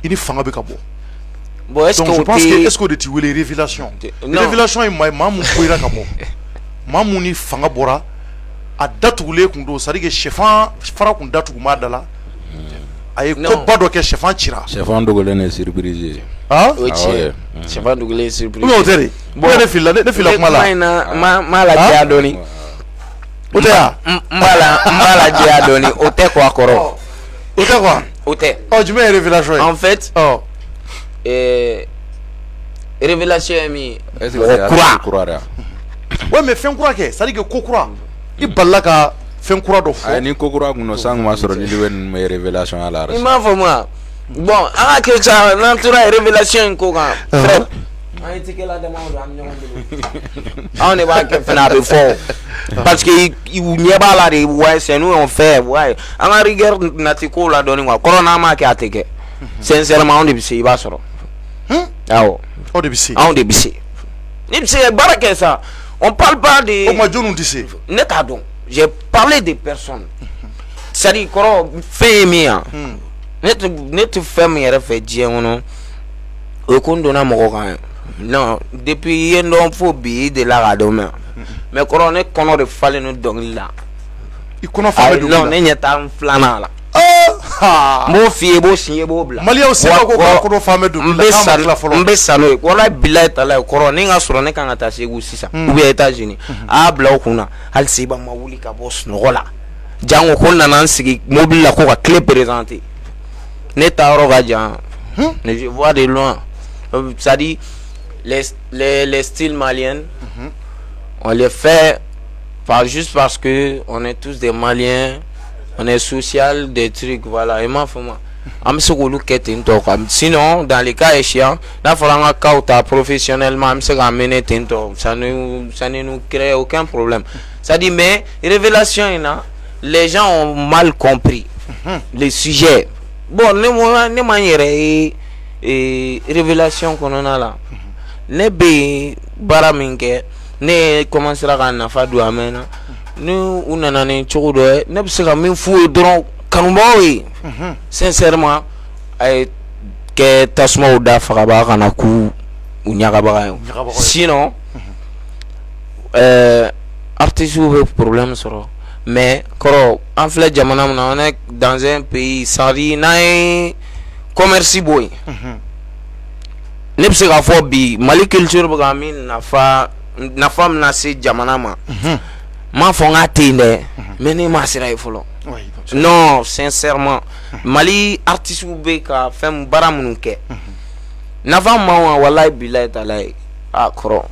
il ni fanga be ka bo. Bon, est-ce Donc je que pense que est-ce que de tu les révélations. Non. Révélation est mamu koira ka bo. Mamu ni fanga bora a datugule kundo c'est-à-dire que chefan fara kun datugu ma dala. Ay ko bado ke chefan tira. Chefan dogole ne surprise. Ah? Oui, chefan dogole surprise. Ou tere. Bon, ne fila ne fila kuma la. Ma ma la dia doni. Ote ya. Mbala mbala dia doni, ote kwa koro. Ote quoi? Ote. Oh, tu mets révélation. En fait, oh. Euh révélation mi. Est-ce que c'est croire? Ouais, mais fin croire que ça dit que kokura. Il balla ka fin croire do fo. Ay ni kokura kuno sang ma soro ni wen me révélation ala Il m'a fait moi. Bon, ah que ça natura révélation ko kan. Frère. Ay tike la demande am ñoo on est pas que fena be fo. Parce que il n'y a pas là de ouais, c'est nous on fait ouais. En rigueur natiko la donner quoi. Corona ma ki ateke. Sincèrement on débissé il va soro. Hein? Ah oh. On débissé. On débissé. Débissé baraka ça. On parle pas de Comment Dieu nous dit ça? Netadon. J'ai parlé des personnes. C'est-à-dire qu'on fait mien. Net net fait mien fait dire non. Au condona mon non depuis y a phobie de la radome. Mais qu'on est qu'on a fallu nous donner là. Il connaît pas de non n'est pas un flana là. Ah, mon fille beau signé beau blanc. Malia aussi pas qu'on qu'on femme de la follow. Mbessa no wala bilay tala ko ni nga soro ne kan ata segu sisa. Ou bien États-Unis. Ah bla kuna hal siba mawuli ka boss no gola. Jango ko na nan sigi mobile la ko ka clé présenté. Ne ta ro ga jan. Ne je vois de loin. Ça dit les les les styles maliens. On les fait pas juste parce que on est tous des Maliens. On est social, des trucs, voilà. Et moi, moi, sinon, dans les cas échéants, là, il faudra que professionnellement, ça ne ça ne nous crée aucun problème. Ça dit, mais révélation, les gens ont mal compris les sujets. Bon, les manières et révélation qu'on a là, les bé baraminke, ne commencera à nafa du amena. Nous on a un choco de ne se ka min fu dron kanumbawi sincèrement ay ke tasma da faraba kana ku unyaka ba sinon euh artiste ou problème soro mais koro en fait jamana on est dans un pays sans rien commerce boy ne se ka fo bi mali culture ba min nafa nafa na se jamana ma ma fonga tinde mais ne ma sera ifolo non sincèrement mali artiste ou be ka fem baramun ke nafa ma wallahi billahi talai akro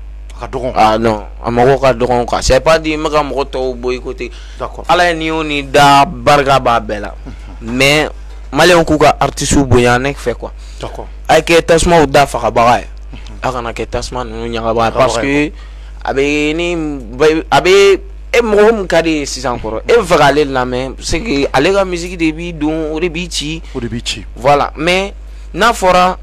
ah non amako ka dogon ka c'est pas dit me ka mo to boy côté d'accord ala ni oni da barga ba bela mais mali on ku ka artiste ou boya nek fait quoi d'accord ay ke tasma ou da fa ka bagay akana ke tasma no nya ba parce que abe ni abe e mo kadi sisan koro e vagalé la mais c'est que aller la musique de bi don o de bichi o de bichi voilà mais na fora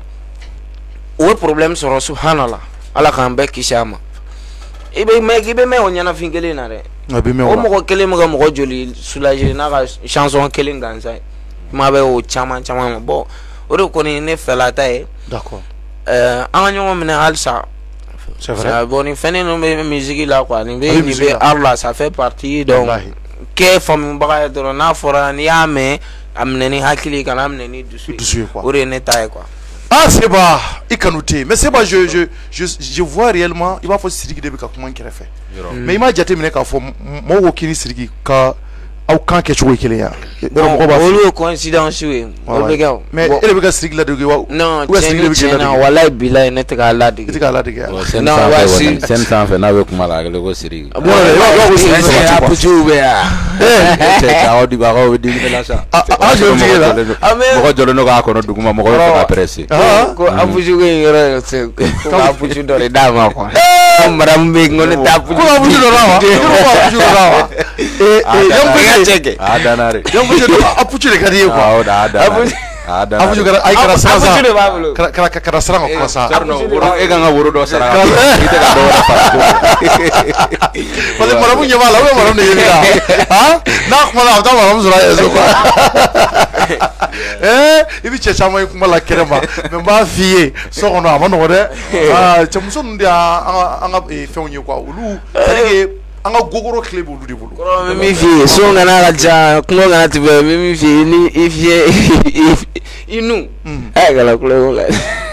o problème sur subhanallah ala kan be kishama e be me gibe me onya na fingele na re o mo ko kele mo mo joli soulager na ga chanson kele nganza ma be o chama chama bon o de ko ni ne fela tay d'accord euh anyo mo na alsa. C'est vrai. Bon, il fait une musique là quoi. Il fait Allah, ça fait partie donc. Que femme baga de na fora ni ame amneni hakili kana amneni dessus. Quoi. Ore netaye quoi. Ah c'est bah, il canouté. Mais c'est bah je je je je vois réellement, il va faut sirigi de ka comment qu'il fait. Mais il m'a dit que ka fo mo wokini sirigi ka au kan ke choué kele ya. Bon, coïncidence oui. Mais elle veut que sirigi la de wa. Non, non, wallahi billahi netaka la de. Netaka la de. Non, wa si sen san fe na we kuma la le go sirigi. Bon, wa go sirigi ya puchu be ya. Eh, ta odi ba go di la sa. Ah, je dis là. Mo ko jolo no ka ko no duguma mo ko ka presse. Ko apuchu ge yoro se. Ko apuchu do le dama ko. Maram be ngone ta apuchu. Ko apuchu do rawa. Ko apuchu do rawa. Eh, eh, cheke ada nare yang punya apuchu de kadi ko ah udah ada ada apuchu kara ai kara sasa apuchu de bablu kara kara serang ko sa sarno wuro e ganga wuro do sarang kita ka do pale para punya bala we maram ne yira ha nak mala da maram zura eso eh ibi cɛ caman ye kuma la kɛnɛ ma mais n b'a f'i ye so kɔnɔ a ma nɔgɔ dɛ ah cɛmuso ninnu de y'an ka an ka fɛnw ye quoi olu c'est-à-dire an ka gogoro tile b'olu de bolo. kɔrɔ n bɛ min f'i ye so kana ka ca kungo kana tɛmɛ n bɛ min f'i ye ni i fiyɛ i nu a ye kala kulo la.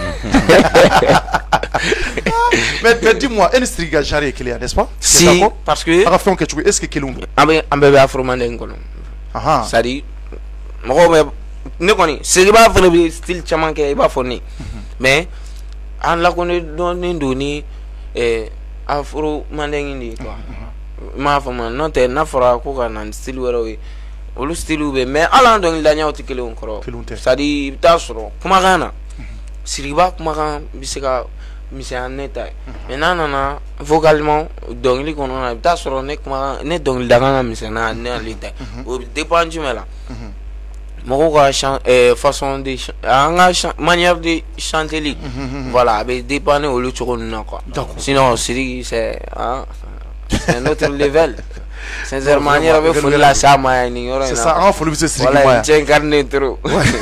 mais mais dis-moi est ce que genre est clair n'est-ce pas? Si parce que a ka fɛnw kɛcogo est ce que kelen don. an bɛ an bɛɛ bɛ afromaden kɔnɔ. Ahan. c'est à dire mɔgɔw bɛ ne kɔni Seriba fana bɛ style caman kɛ i b'a fɔ ne mais an lakodɔnnen don ni afromaden de ye quoi. n m'a faamu n'o tɛ n'a fɔra ko ka na ni style wɛrɛw ye olu style bɛ mais hali an dɔnkilidaɲɛw tɛ kelen kɔrɔ c'est à dire i bɛ taa sɔrɔ kumakan na Seriba kumakan bɛ se ka misɛnya ne ta ye mais n'a nana vocalement dɔnkili kɔnɔna na i bɛ taa sɔrɔ ne kumakan ne dɔnkilidakan ka misɛnya ne ale ta ye o bɛ dépend jumɛn la mɔgɔw ka chan façon de an ka manière de chanter li voilà a bɛ dépend olu cogo ninnu na quoi sinon Siri c'est c'est un autre level. Sincèrement, il y avait foli la sama ni yoro. C'est ça, on foli c'est Siri Maya. Voilà, j'ai incarné trop.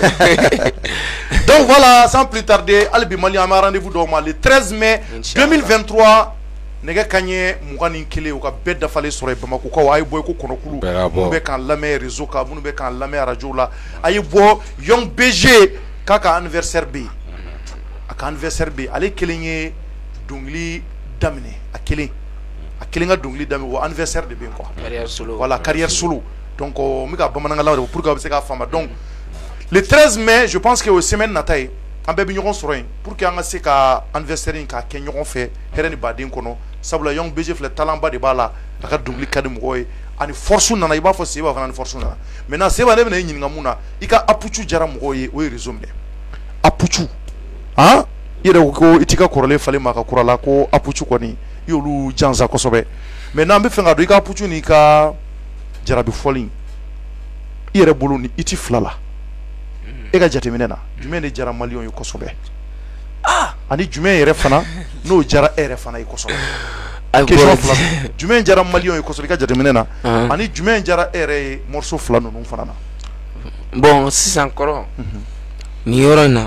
Donc voilà, sans plus tarder, Albi Mali a rendez-vous donc le treize mai deux mille vingt-trois. Nega kanye mugani kele o ka bɛɛ dafalen sɔrɔ Bamako ka ay boy ko kɔnɔkulu mun bɛ kan lamɛn réseau ka mun bɛ kan lamɛn radio la ay bɔ Young B G ka ka anniversaire be a ka anniversaire be ale kelen ye dongili daminɛ a kelen a kelen ka dongili daminɛ o anniversaire de be quoi carrière solo voilà carrière solo donc o mi ka bamanankan la pour que a bɛ se ka fama donc le treize mai je pense que o semaine nata ye an bɛɛ bɛ ɲɔgɔn sɔrɔ yen pour que an ka se ka anniversaire in ka kɛ ɲɔgɔn fɛ hɛrɛ ni baden kɔnɔ sabula Young B G filɛ talent ba de b'a la a ka dongili ka di mɔgɔw ye ani force nana i b'a fɔ Seba fana ni force nana maintenant Seba ne bɛna i ɲininka mun na i ka apucu jara mɔgɔw ye o ye réseau minɛ apucu han i yɛrɛ ko i t'i ka kɔrɔlen falen ma ka kura la ko apucu kɔni i y'olu jansa kosɛbɛ maintenant an bɛ fɛ ka dɔn i ka apucu n'i ka jarabi fɔli i yɛrɛ bolo ni i ti fila la e ka jateminɛ na jumɛn de jara maliyɛnw ye kosɛbɛ ah ani jumɛn yɛrɛ fana n'o jara e yɛrɛ fana ye kosɛbɛ question fila jumɛn jara maliyɛnw ye kosɛbɛ i ka jateminɛ na ani jumɛn jara e yɛrɛ ye morceau fila ninnu fana na bon sisan kɔrɔ nin yɔrɔ in na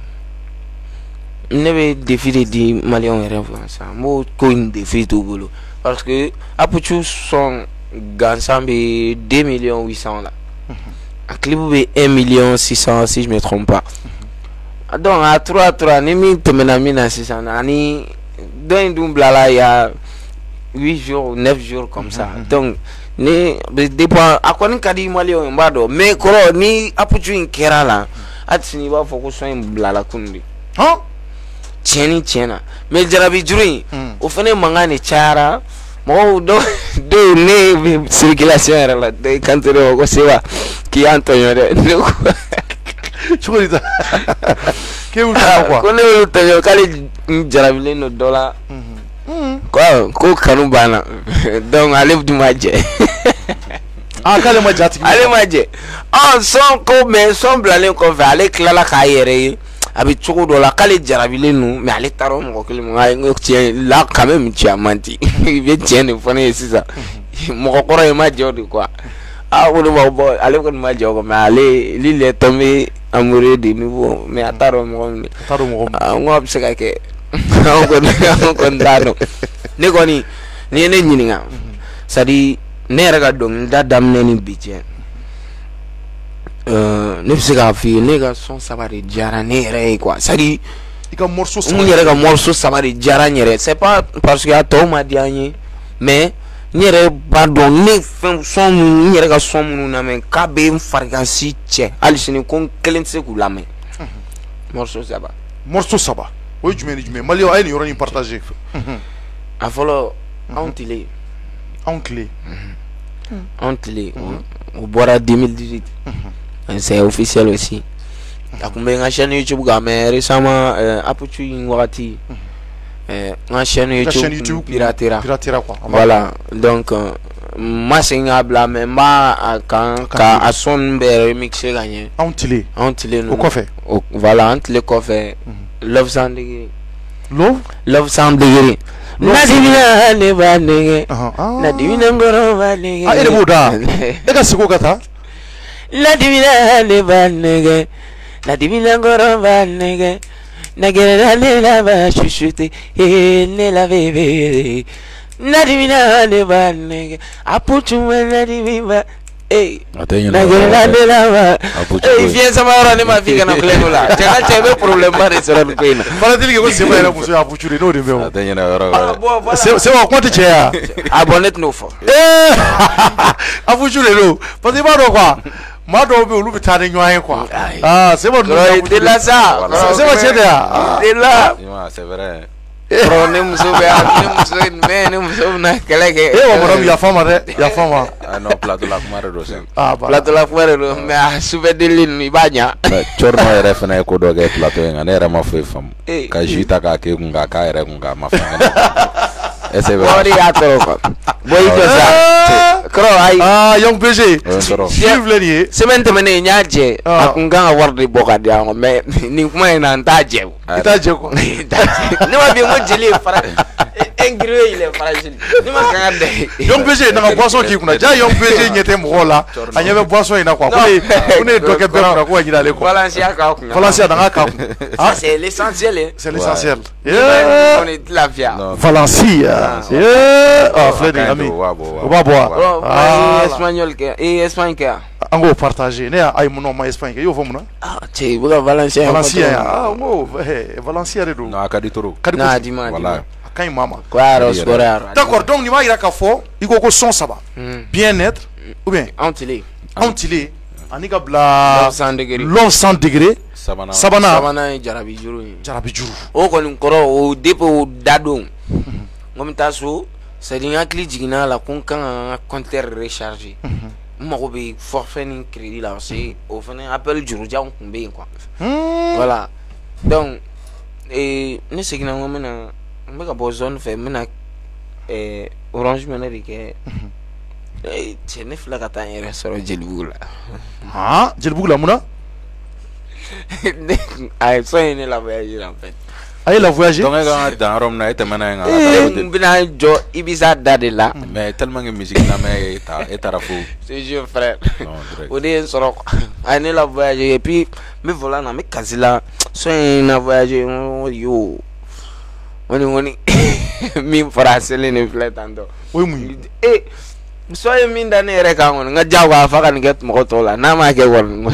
ne bɛ défi de di maliyɛnw yɛrɛ fɛ sisan n b'o ko in défi t'u bolo parce que apucu son gansan bɛ deux millions huit cents la a clip bɛ un million six cents si je me trompe pas donc a trois trois ni min tɛmɛna min na sisan ani dɔ in dun bilala il y a huit jours neuf jours comme ça donc ni bɛ dépend a kɔni ka di maliyɛnw ye n b'a dɔn mais kɔrɔ ni apucu in kɛra la hali sini i b'a fɔ ko son in bilala kunun de tiɲɛni tiɲɛna mais jarabi juru in o fana mankan de cayara mɔgɔw dɔw dɔw ne bɛ circulation yɛrɛ la dɔ kanto de ma ko Seba k'i y'an tɔɲɔ dɛ ne ko cogo di ta k'e y'u tɔɲɔ quoi ko ne y'u tɔɲɔ k'ale jarabilen don dɔ la ko ko kanu banna donc ale dun ma jɛ ah k'ale ma jatigi ale ma jɛ ɔ sɔn ko mais sɔn bilalen kɔfɛ ale tilala k'a yɛrɛ ye a bɛ cogo dɔ la k'ale jarabilen don mais ale taara o mɔgɔ kelen ma n ko tiɲɛ la quand même tiɲɛ man di i bɛ tiɲɛ de fɔ ne ye sisan mɔgɔ kɔrɔ ye ma jɛ o de quoi ah ko ne ma bɔ ale kɔni ma jɛ o kan mais ale lui est tombé amoureux de nouveau mais a t'a dɔn mɔgɔ min a t'a dɔn mɔgɔ min ah n ko a bɛ se ka kɛ an kɔni an kɔni t'a dɔn ne kɔni n'i ye ne ɲininka c'est à dire ne yɛrɛ ka dɔnkilida daminɛ ni bi cɛ ne bɛ se k'a f'i ye ne ka son saba de diyara ne yɛrɛ ye quoi c'est à dire i ka morceau saba n yɛrɛ ka morceau saba de diyara n yɛrɛ c'est pas parce que a tɔw ma diya n ye mais n yɛrɛ b'a dɔn ne fɛn son minnu n yɛrɛ ka son minnu lamɛn k'a bɛ n farigansi cɛ hali sini ko n kelen tɛ se k'u lamɛn morceau saba morceau saba o ye jumɛn ni jumɛn maliyɛnw a ye nin yɔrɔ in partager a fɔlɔ anw tile anw tile anw tile o bɔra deux mille dix-huit c'est officiel aussi a kun bɛ n ka chaîne YouTube kan mais récemment apucu in wagati n ka chaîne YouTube piratera piratera quoi voilà donc n ma segin k'a bila mais n b'a a kan ka a son ninnu bɛɛ remixer ka ɲɛ anw tile anw tile ninnu o kɔfɛ voilà an tile kɔfɛ love sound degré love love sound degré nadimina ne b'a nɛgɛ nadimina nkɔrɔ b'a nɛgɛ ah e de b'o da e ka seko ka taa La divina le va nègre, la divina goro va nègre, la guerre de la va chuchoter et ne la bébé. La divina le va nègre, a putu la divina. Hey, la guerre de la va. Hey, viens ça va rendre ma fille quand on clé là. Tu as tu as problème de sur le pays. Fala dele que você vai lá pour a putu no de meu. Até na hora. C'est c'est quoi quanto tu é? Abonné no fo. Eh! A putu no. Parce que mano quoi. Mado be ulu bitane nyoan quoi. Ah, c'est bon. De là ça. C'est bon c'est là. De là. C'est vrai. Bro, nem muso be nem muso me nem muso na keleke. Eh, mano ya fama de, ya fama. Ah non, plato la kumare do sen. Ah, plato la kumare do me sube delin ni banya. Chorno ere fena ko do ge plato nga ne era ma foi fam. Ka jita ka ke kunga ka ere kunga ma fam. Ese be. Bori atoro ko. Boy ko sa. Kro ai. Ah, young P G. Vive le ni. Semente mene nyaje akunga wardi bokadi ango me ni kuma ina ntaje. Itaje ko. Ni ma bi mo jeli fara engrais il est fragile. Ni ma kanga de. Young P G na boisson ki kuna. Ja young P G nyete mo la. Anyebe boisson ina kwa. Kune kune doke be kuna ko nyira le ko. Valencia ka kuna. Valencia na ka. Ah, c'est l'essentiel. C'est l'essentiel. On est la via. Valencia. Yeah. Ah, Fred ami. O ba boa. Ah, espagnol que e espagnol que. Ango partager ne ay muno ma espagnol que yo fo muna. Ah, che buga Valencia. Valencia. Ah, ngo eh Valencia redo. Na kaditoro. Na di ma. Voilà. Kan mama. Claro, scorer. D'accord, donc ni ma ira ka fo, iko ko son ça va. Bien-être ou bien antilé. Antilé. Anika bla cent degrés. L'homme cent degrés. Sabana. Sabana. Sabana jarabi juru. Jarabi juru. O ko ni koro o depo dadon. Ngom taso, c'est un clé jigina la kon kan compteur recharger. Mako be forfait ni crédit là aussi au fin appel juru ja on kumbe quoi. Voilà. Donc et ne segina ngom na mbeka bo zone fait mena eh orange mena dike eh tene fla kata en restaurant jelbugula. Ah, jelbugula muna? Ay so ene la voyager en fait. Ay la voyager. Donc nga dans Rome na ete mena nga. Bina jo Ibiza dade là. Mais tellement que musique na mais eta eta rafu. C'est je frère. On est sur ane la voyager et puis me voilà na me kazila so ene voyager yo. Oni oni mi français le ne plaît tanto. Oui oui. Eh soye min da ne re ka ngon nga jawa fa kan get mo to la na ma ke won.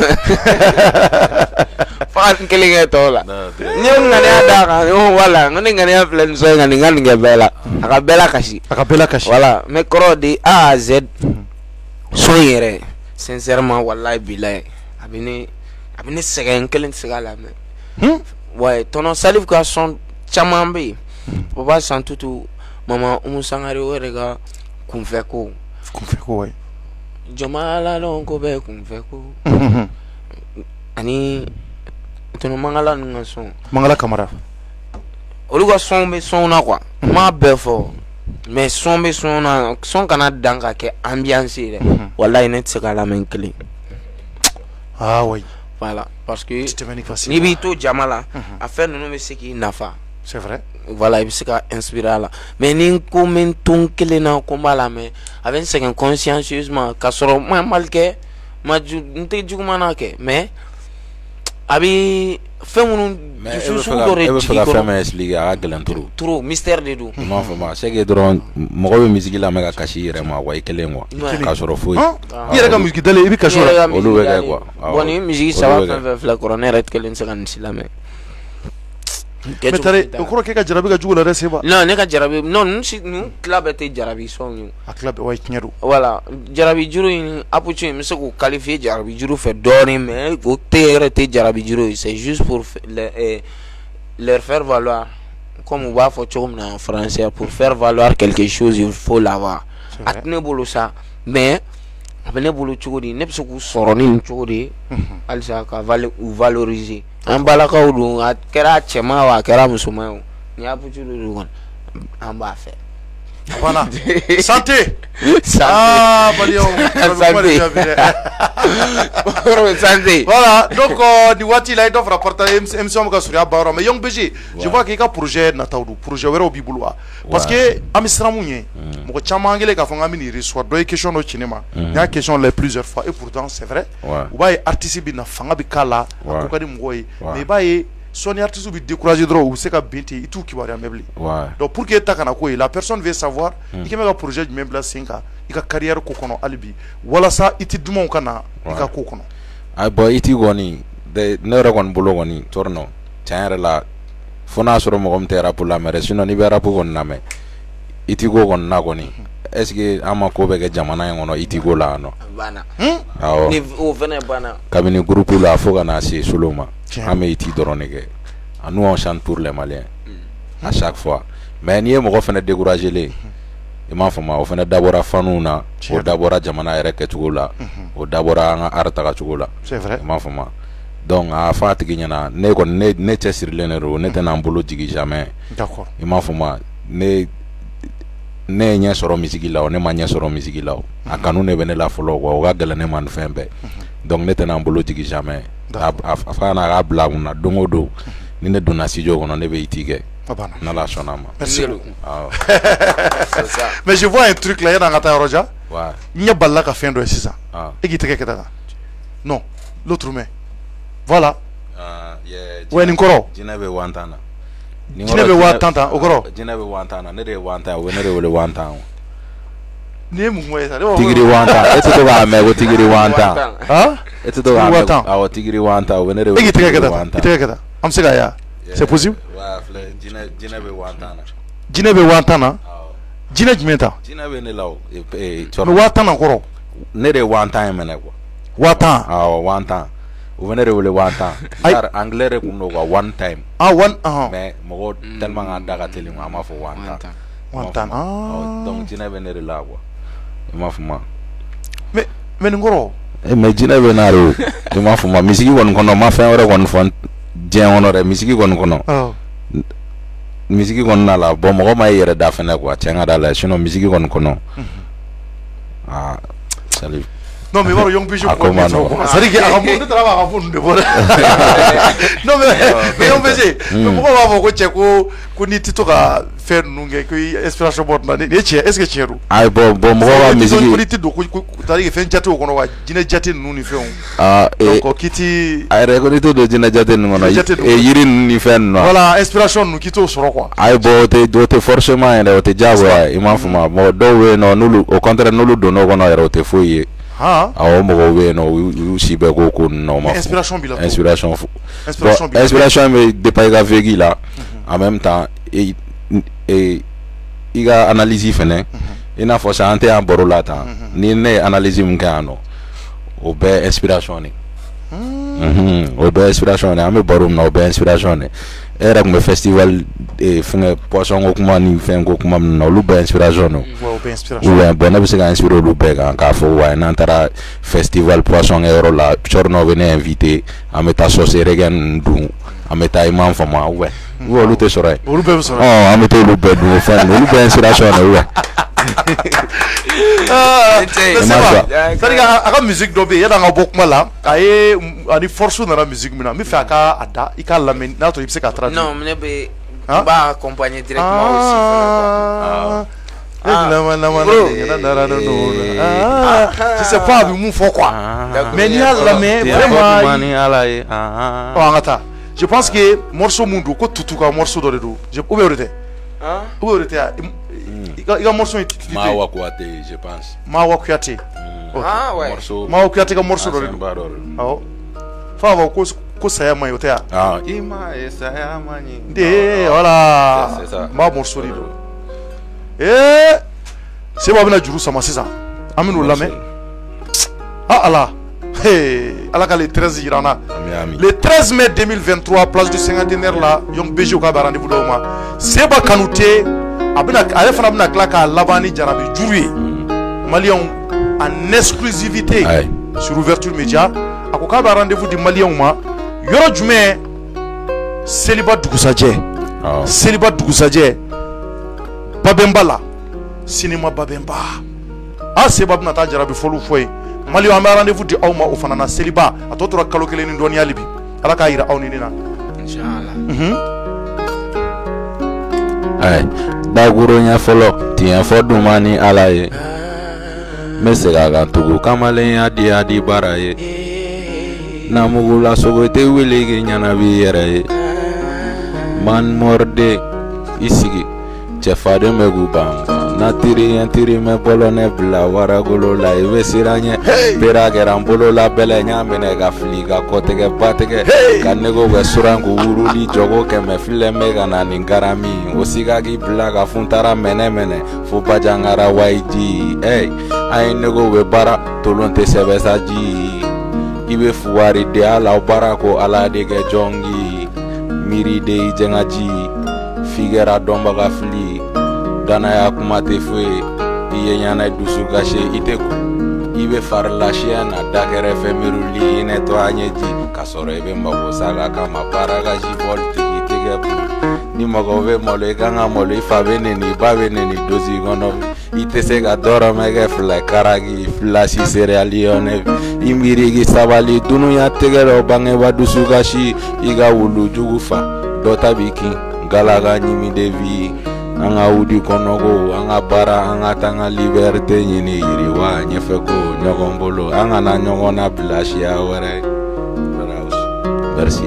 Fa kan kele ke to la. Ni nga ne ada ka o wala ngani ngani a plan so ngani ngani nge bela. Aka bela kashi. Aka bela kashi. Voilà, mais koro de A à Z. So yere sincèrement wallahi billahi abine abine segen kelen segala me. Hmm? Ouais, ton salive ka son chamambe. Papa san tutu mama umu sangare werega kumfeko. Kumfeko ouais. Jomala lon ko be kumfeko. Ani tono mangala nga son. Mangala camara. Oluga son be son na quoi. Ma befo. Mais son be son na son kana danga ke ambiance re. Wallahi net se kala men clé. Ah oui. Voilà, parce que ni bi to jamala a faire nous me ce qui nafa. C'est vrai. Voilà, il se ka inspirer là. Mais ni ko men ton kele na ko mala mais avec c'est consciencieusement ka soro ma malke ma ju nte juguma na ke mais abi fait mon je suis sur le je peux faire mais expliquer à galan trop trop mystère de dou non vraiment c'est que drone mo ko musique la mega kashi re ma wa kele moi ka soro foi yere ga musique dale ibi ka soro o lu wega quoi boni musique ça va faire faire coroner et kele nsekan silame. Mais tare o koro ke ka jarabi ga jugula re seba non ne ka jarabi non si nous club était jarabi son ñu a club way kinyeru voilà jarabi juru ni apuche mi se ko qualifier jarabi juru fait donner mais ko tere te jarabi juru c'est juste pour le, eh, leur faire valoir comme on va faire en français pour faire valoir quelque chose il faut l'avoir atne bolo ça mais abene bolo chogodi ne se ko soroni ni chogodi alsa ka vale ou valoriser an balaka ou kera chema wa kera musuma ni apuche du gon an ba fait Voilà. Santé. Santé. Ah, Malion. Santé. Voilà, donc ni wati la idon rapporter émission ka sur ya baro mais Young B G je vois que ka projet na tawdu projet wéro bi bulwa parce que amisra munye mo chama ngele ka fonga mini reçoit do question no cinéma ya question les plusieurs fois et pourtant c'est vrai ou ba artiste bi na fanga bi kala ko kadi ngoy mais ba son artiste bi décourager droit ou c'est ka binti et tout qui va amébli donc pour que ta kana ko la personne veut savoir il que ka projet du même la cinq i ka carrière ko kono alibi wala sa iti dumon kana i ka ko kono ay boy iti goni de ne rekon bulo goni torno tiare la fona soro mo gomte rap la mere sino ni be rap gon na me iti go gon na goni est-ce que ama ko be ke jamana ngono iti go la no bana awo ni o vene bana kabini groupe la foga na si suluma ame iti doronege nous on chante pour les Maliens à chaque fois mais ni mo ko fene décourager les i m'a fɔ ma o fana dabɔra fanu na o dabɔra jamana yɛrɛ kɛcogo la o dabɔra an ka art tagacogo la c'est vrai i m'a fɔ ma donc a fɔ a tigi ɲɛna ne kɔni ne ne cɛsirilen de don ne tɛna n bolo jigi jamais d'accord i m'a fɔ ma ne ne ye ɲɛ sɔrɔ misigi la o ne ma ɲɛ sɔrɔ misigi la o a kanu ne bɛ ne la fɔlɔ quoi o ka gɛlɛn ne ma ni fɛn bɛɛ donc ne tɛna n bolo jigi jamais a fa na k'a bila kun na don o don ni ne donna studio kɔnɔ ne bɛ iti kɛ. Merci. Mais je vois un truc là, il y a un gâteau roja. Il y a balla qui fait un c'est ça. Et qui te fait non, l'autre main. Voilà. Ouais, Ninkoro. Jinebe wantana. Jinebe wantana, Ogoro. Jinebe wantana, ne de wantana, we ne de wole wantana. Ne mu moye ça. Tigiri wantana, eto to ga me go tigiri wantana. Hein? Eto to ga me go tigiri wantana, we ne de wole. Et qui te fait wantana. Qui te fait am se ga ya. C'est possible? Ouais, Jinebe wantana. Jinebe wantana. Jine jumenta. Jinebe ne law. E wantana koro. Ne de wantana mene ko. Watan. Ah, wantana. Ou venez de le wantana. Car anglais rekuno ko one time. Ah, one ah. Mais mo tellement anda teli ma ma fo wantana. Wantana. Ah. Donc Jinebe ne de la quoi. Ma fo ma. Mais mais ngoro. Eh mais Jinebe na ro. Ma fo ma misiki won kono ma fa ore won fon. Dien honore misiki gon kono oh misiki gon na la bo mo ma yere da fene quoi tianga da la sino misiki gon kono ah salut non mais voilà Young B G ça dit que a monde travail à fond de voilà non mais mais Young B G mais pourquoi va vous ko ko ko ni tito ka faire nunge ko inspiration bot na ni che est-ce que cheru ay bo bo mo wa misiki ko ni tito ko tari que fait jate ko no wa jine jate nu ni fe on ah donc kiti ay re ko ni to do jine jate nu no e yiri ni fe no voilà inspiration nu kito soro quoi ay bo te do te forcément ene te jago ay ma fuma mo do we no nulu au contraire nulu do no ko no ere te foye ah ah mo go we no u si be go ko no ma inspiration bilato inspiration inspiration bilato inspiration me de pas ga vegi là en même temps et et il a analysé fene ina fo santé en borolata ni ne analyse mkano o be inspiration ni mhm o be inspiration ni ame borum no be inspiration ni era comme festival e funga poisson ko kuma ni fen ko kuma no lu be inspiration no o be inspiration ou ben na be se ga inspiro lu be ga ka fo wa na tara festival poisson euro la chorno vene invité ameta sauce regen du ameta imam fama ouais ou lu te soray o lu be soray oh ameta lu be du fen lu be inspiration no ouais ah c'est ça dire aka musique do be ya nga bokuma la ay ani force na la musique mina mi fa ka ada i ka la men na to ipse ka traduire non mais be ba accompagner directement aussi ah je sais pas du mou fort quoi mais ni la mais vraiment oh ngata je pense que morceau mundu ko tutu ka morceau do do je ou be hein ou be il y a morceau ma wa kwate je pense ma wa kwate ah ouais ma wa kwate ka morceau do ah fa va ko ko saya mai otea ah ima saya mani de voilà ma morceau do eh c'est pas bien juru sama c'est ça aminu lame ah Allah hey ala ka le treize irana le treize mai deux mille vingt-trois place du cinquantenaire là Young B G ka ba rendez-vous do ma Seba Kanouté abina ale fana bina kla ka labani jarabi juru Malien en exclusivité Aye. sur Ouverture Média akoka ba rendez-vous du Malien ma yoro jume célibat dugusaje oh. célibat dugusaje Babembala cinéma babemba a seba bna ta jarabi folu foy mali wa ma rendez-vous di awma o fanana seliba atotora kalo kele ni doni alibi ala ka ira awni nina inshallah mhm ay daguro nya folo ti en fodumani alaye mesega ga tugu kamale adi adi baraye namugula sogo te wele nyana bi yere man morde isigi chefade megu bamba natiri antiri me bolone bla waragolo la evesiranye pera gerambolo la bele nyamene ga fliga kotege batege kanego we surangu uruli jogo ke me file mega na ningarami osiga gi bla ga funtara mene mene fu bajangara waiji hey ay nego we bara tolonte sebesaji ibe fuwari de ala barako ala de ge jongi miri de jengaji figera domba ga fli dana ya kumate fue iye nyana dusu gashe iteku ibe farla shiana dakere femiruli neto anyeji kasoro ibe mbago saga kama paraga jivolti itege pu ni mago ve mole kanga mole ifabene ni babene ni dozi gono itese ga doro mege fla karagi flashi cerealione imirigi sabali dunu ya tegero bange wadusu gashi iga wulu jugufa dota biki galaga nyimi devi anga udi konogo anga bara anga tanga liberté nyini yiriwa nyefeko nyogombolo anga na nyogona blashi ya were merci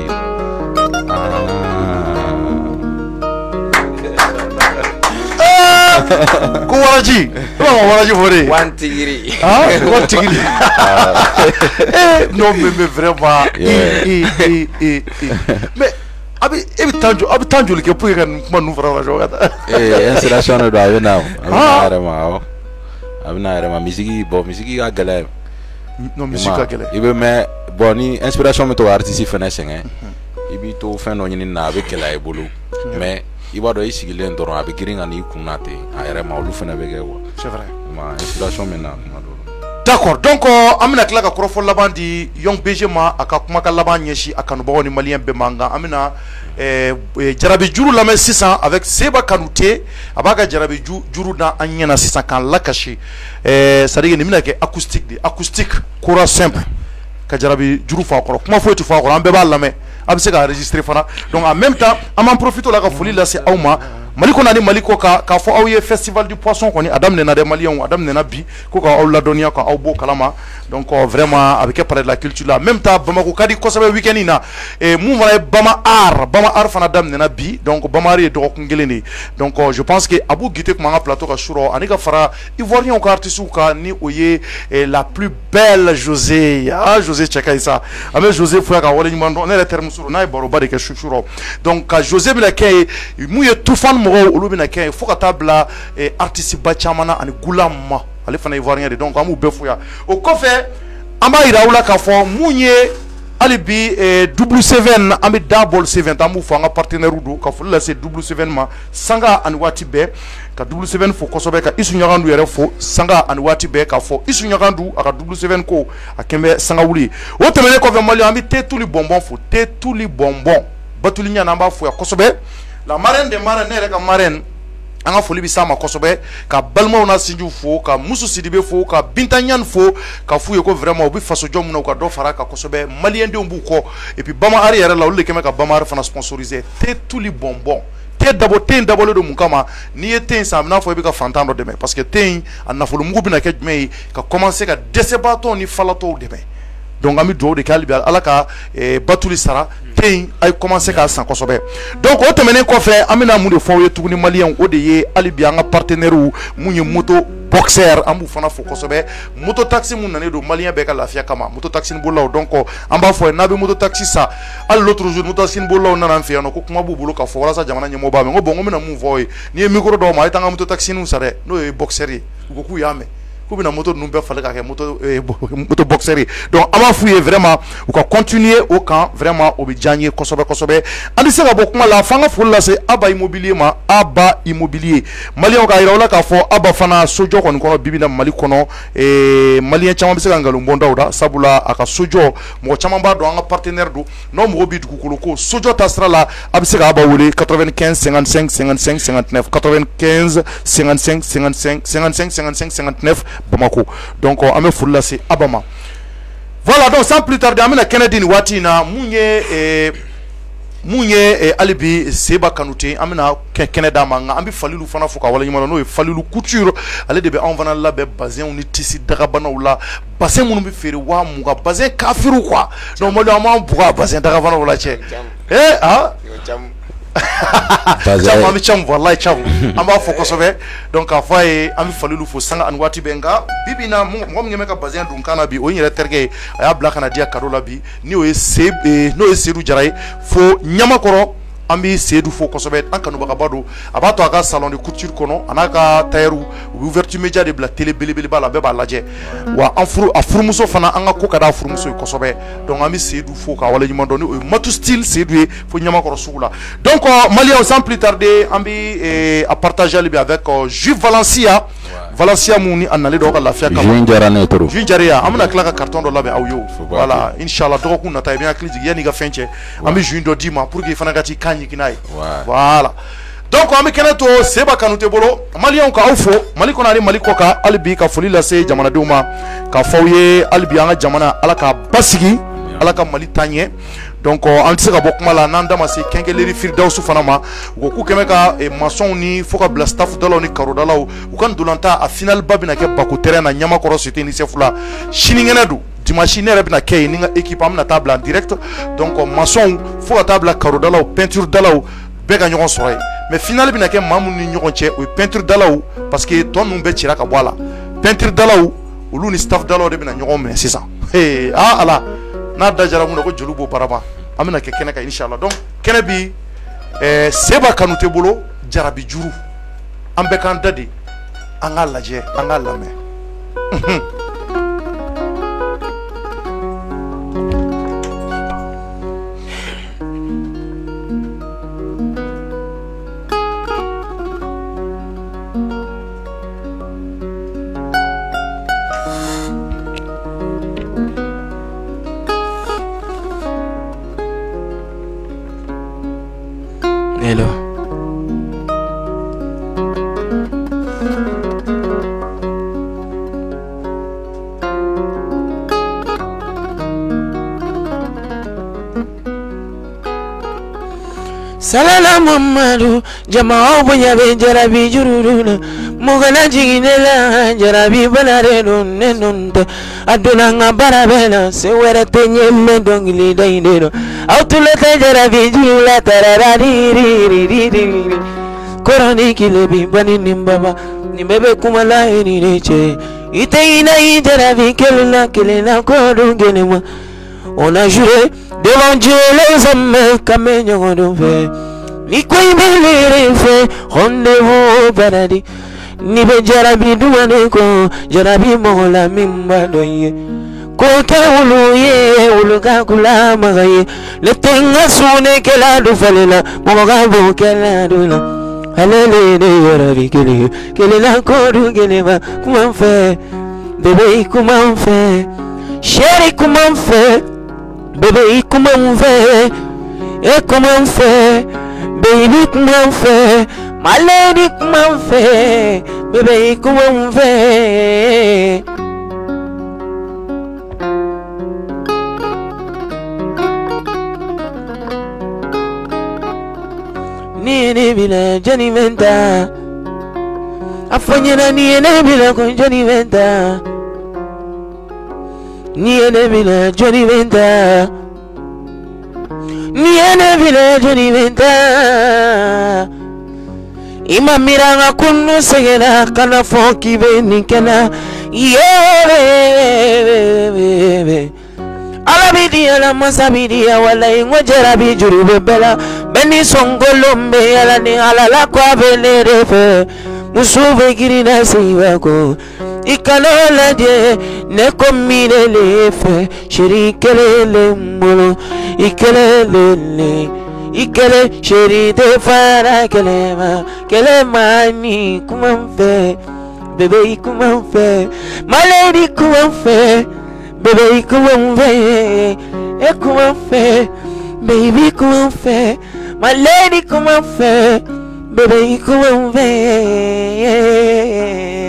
ko waraji ko waraji fore one tigiri ah ko tigiri eh non mais mais vraiment eh eh eh mais abi ebi tanjo abi tanjo ke pour kan kuma nu fara la jogata eh inspiration do ayo now abina rema abina rema misiki bo misiki ga gele no musique ga gele ibe me boni inspiration me to artiste finesse hein ibi to fen no nyini na be kela e bolo mais iba do isigile ndoro abi giringa ni kunate ayere ma olu fena be gewa c'est vrai ma inspiration me na ma do d'accord donc amina klaka krofo labandi Young B G ma aka kuma ka laban nyeshi akanu bawoni malien be manga amina eh jarabi juru lame six avec Seba Kanouté abaga jarabi juru na anyana six kan lakashi eh sadigi ni minake acoustique de acoustique courant simple ka jarabi juru fa ko kuma foytu fa ko ambe ba lame abse ka enregistrer fana donc en même temps am profito la ka foli la c'est awma maliko nani maliko ka ka fo awye festival du poisson koni adam ne na de malien adam ne na bi ko ka aw la donia ka aw bo kalama donc vraiment avec parler de la culture là même temps bamako kadi ko sabe weekend ina et mou wala bama art bama art fana adam ne na bi donc bamari do ko ngeleni donc je pense que abou gite ko manga plateau ka shuro anika fara ivoirien ko artiste ka ni oye la plus belle José ah José cheka isa ame José fo ka wala ni mando ne le terme suro na baro ba de ke shuro donc José bila kay mou ye tout fan mo olubina kay fo ka tabla artiste ba chamana ani gulama ale fana ivoirien de donc amu befuya au kofe amba iraula ka fo munye alibi double seven ami double seven amu fo nga partenaire do ka fo la c'est double seven ma sanga ani wati be ka double seven fo kosobe ka isu nyagandu yere fo sanga ani wati be ka fo isu nyagandu aka double seven ko akembe sanga wuli o temene ko ve mali ami te tous les bonbons fo te tous les bonbons batuli nya namba fo ya kosobe la marraine de marraine ne ka marraine anga foli bi sama kosobe ka balma ona sinju fo ka musu sidibe fo ka bintanyan fo ka fuye ko vraiment obi faso jom na ka do fara ka kosobe malien de mbu ko et puis bama ari yare la le kema ka bama ari fana sponsorisé te tous les bonbons te dabo te dabo le do mukama ni ete sa na fo bi ka fantando demain parce que te an na fo le mugu bi na ke me ka commencer ka décebato ni falato demain donc ami do de kalbi ala ka batuli sara tein ay commencer ka san kosobe donc o temene ko fe amina mu de fo ye tuguni malien o de ye alibi anga partenaire ou munye moto boxer ambu fana fo kosobe moto taxi mun nané do malien be ka lafia kama moto taxi bolaw donc amba fo na be moto taxi sa al l'autre jour moto taxi bolaw na nan fi no ko kuma bu bulu ka fo wala sa jamana nyemo ba me ngo bongo mina mu voy ni micro do ma itanga moto taxi nu sare no e boxer yi ko ku yame k'u bɛna moto ninnu bɛɛ falen ka kɛ moto moto boxeur ye donc an b'a f'u ye vraiment u ka continuer o kan vraiment o bɛ diya n ye kosɛbɛ kosɛbɛ an bɛ se ka bɔ kuma la f'an ka foli lase Aba Immobilier ma Aba Immobilier maliyɛnw k'a yira u la k'a fɔ Aba fana sojɔ kɔni kɔnɔ bibi na Mali kɔnɔ ee maliyɛn caman bɛ se ka nkalon bɔ daw da sabula a ka sojɔ mɔgɔ caman b'a dɔn an ka partenaire don n'aw mɔgɔ bɛ dugukolo ko sojɔ ta sira la a bɛ se ka Aba wele quatre-vingt-quinze cinquante-cinq cinquante-cinq cinquante-neuf quatre-vingt-quinze cinquante-cinq cinquante-cinq cinquante-cinq cinquante-cinq cinquante-neuf Bamako donc an bɛ foli lase Aba ma voilà donc sans plus tarder an bɛna kɛnɛ di nin waati in na mun ye ee mun ye hali bi Seba Kanute an bɛna kɛnɛ d'a ma nka an bɛ Falilu fana fo ka waleɲuman dɔn n'o ye Falilu Couture ale de bɛ anw fana labɛn bazɛnw ni tisi dagabanaw la bazɛn minnu bɛ feere waa mugan bazɛn kafiru quoi donc Mali an b'an bugɔ a bazɛn dagabanaw la cɛ eh ah caman an bɛ caman walayi caman an b'a fɔ kosɛbɛ donc k'a fɔ a ye an bɛ Falilu fo sanga ani waati bɛɛ nka bi bi in na mɔgɔ min bɛ ka bazɛn dun kan na bi o ye n yɛrɛ terikɛ ye a y'a bila ka na di yan cadeau la bi n'o ye se n'o ye Seydou Jara ye fo Ɲamakɔrɔ an bɛ Seydou fo kosɛbɛ an kanubagaba don a b'a to a ka salon de couture kɔnɔ a n'a ka tailleur u bɛ ouverture média de bila télé belebeleba la bɛɛ b'a lajɛ wa an furu a furumuso fana an ka ko ka d'a furumuso ye kosɛbɛ donc an bɛ Seydou fo k'a waleɲuman dɔn n'o ye Matu Style Seydou ye fo Ɲamakɔrɔ sugu la donc maliyɛnw sans plus tarder an bɛ a partager hali bi avec Jules Valencia Valencia mun ni a nalen don aw ka lafiya kama Jules Jara ne toro Jules Jara ya an bɛna tila ka carton dɔ labɛn aw ye o voilà inchallah dɔgɔkun nata i bɛ hakili jigin yanni i ka fɛn cɛ an bɛ Jules dɔ d'i ma pour que i fana ka t'i kan ɲigin n'a ye voilà donc an bɛ kɛnɛ to Seba Kanute bolo maliyɛnw ka aw fo Mali kɔnɔ ani Mali kɔ kan hali bi ka foli lase jamanadenw ma k'a fɔ aw ye hali bi an ka jamana Ala k'a basigi Ala ka Mali taa ɲɛ donc an tɛ se ka bɔ kuma la n'an da ma se kɛnkɛleri Firidawusu fana ma u ko k'u kɛmɛ ka maçonw ni fo ka bila staff dalaw ni karodalaw u ka ntolanta a final ba bɛna kɛ Baku terrain na Ɲamakɔrɔ cité UNICEF la sinikɛnɛ don dimanche ne yɛrɛ bɛna kɛ yen ni n ka équipe an bɛna taa bila en direct donc maçonw fo ka taa bila karodalaw peinture dalaw bɛɛ ka ɲɔgɔn sɔrɔ yen mais final bɛna kɛ maa minnu ni ɲɔgɔn cɛ o ye peinture dalaw parce que tɔ ninnu bɛɛ cira ka bɔ a la peinture dalaw olu ni staff dalaw de bɛna ɲɔgɔn minɛ sisan ee ah ala n'a da jara mun na ko joli b'o barama an bɛna kɛ kɛnɛ kan inchallah donc kɛnɛ bi ɛɛ Seba Kanute bolo jarabi juru an bɛɛ k'an da de an k'a lajɛ an k'a lamɛn. Hello. Salala Muhammadu Jama'u bunyabe jarabi jururuna Mugana jiginela jarabi banareno nenonte Adunanga barabela sewere tenye mendongili dainero Autulete jarabi jurula tararaririririririri Korani kilebi bani nimbaba Nimbebe kumala enireche Ite ina jarabi kelina kelina kodungenema On a juré devant Dieu les hommes comme nous fait. Ni quoi il me fait rendez-vous au paradis. Ni be jarabi douane ko jarabi mola mimba doye. Ko ke uluye uluka kula magaye. Le tenga sune ke la du falena moga bo ke la dula. Alele de jarabi kele kele la ko du kele ba comment fait bébé comment fait chéri comment fait bébé comment on fait et comment on fait baby comment on fait my lady comment on fait bébé comment on fait ni ne bila Johnny Venta afanyana ni ne bila con Johnny Venta ni ene bila Johnny Venta ni ene bila Johnny Venta ima miranga kunu segera kana fonki beni kana yebe ala bidia la masabidia wala ingojera bijuru bebela beni songolombe ala ni ala la kwa belerefe musuve girina siwako Ikalola de ne komile le fe shiri kelele molo ikelele ikele shiri de fara kelema kelema ni kumanfe bebe kumanfe my lady kumanfe bebe kumanfe e kumanfe baby kumanfe my lady kumanfe bebe kumanfe.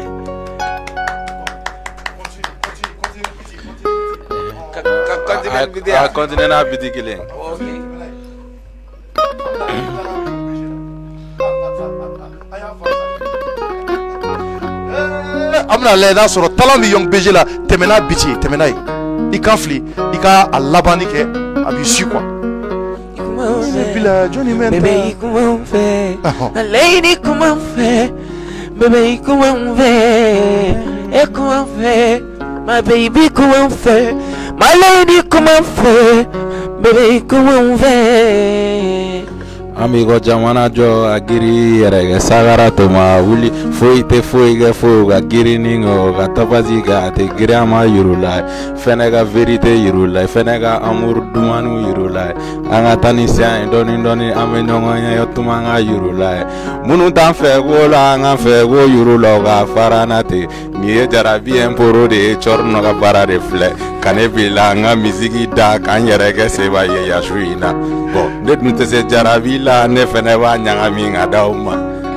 Ah, continue na biti kelen. amna le da soro talent mi Young B G la temena biti temena yi i kan fili i ka a labani kɛ a b'i su quoi bila Johnny Menta Baby come on fair a lady come on fair baby come on fair e come on fair my baby come on fair my lady come on fair baby come on fair amigo jamana jo agiri yɛrɛ sagara toma wuli foyi tɛ foyi kɛ foyi ka giri ni ŋo ka tabasi kɛ a tɛ giri a ma yiru la fɛnɛ ka verite yiru la fɛnɛ ka amour dumaniw yiru la an ka taa ni siyan ye dɔɔni dɔɔni an bɛ ɲɔgɔn ye tuma an ka yiru la minnu t'an fɛ ko la an ka fɛ ko yiru la o ka fara na ten nin ye jarabi ye poro de ye cɔrinɔ ka baara de filɛ ka ne bila an ka misiki da k'an yɛrɛ kɛ seba ye yasu in na bon ne dun tɛ se jarabi la ne fɛnɛ b'a ɲagami ka d'aw ma.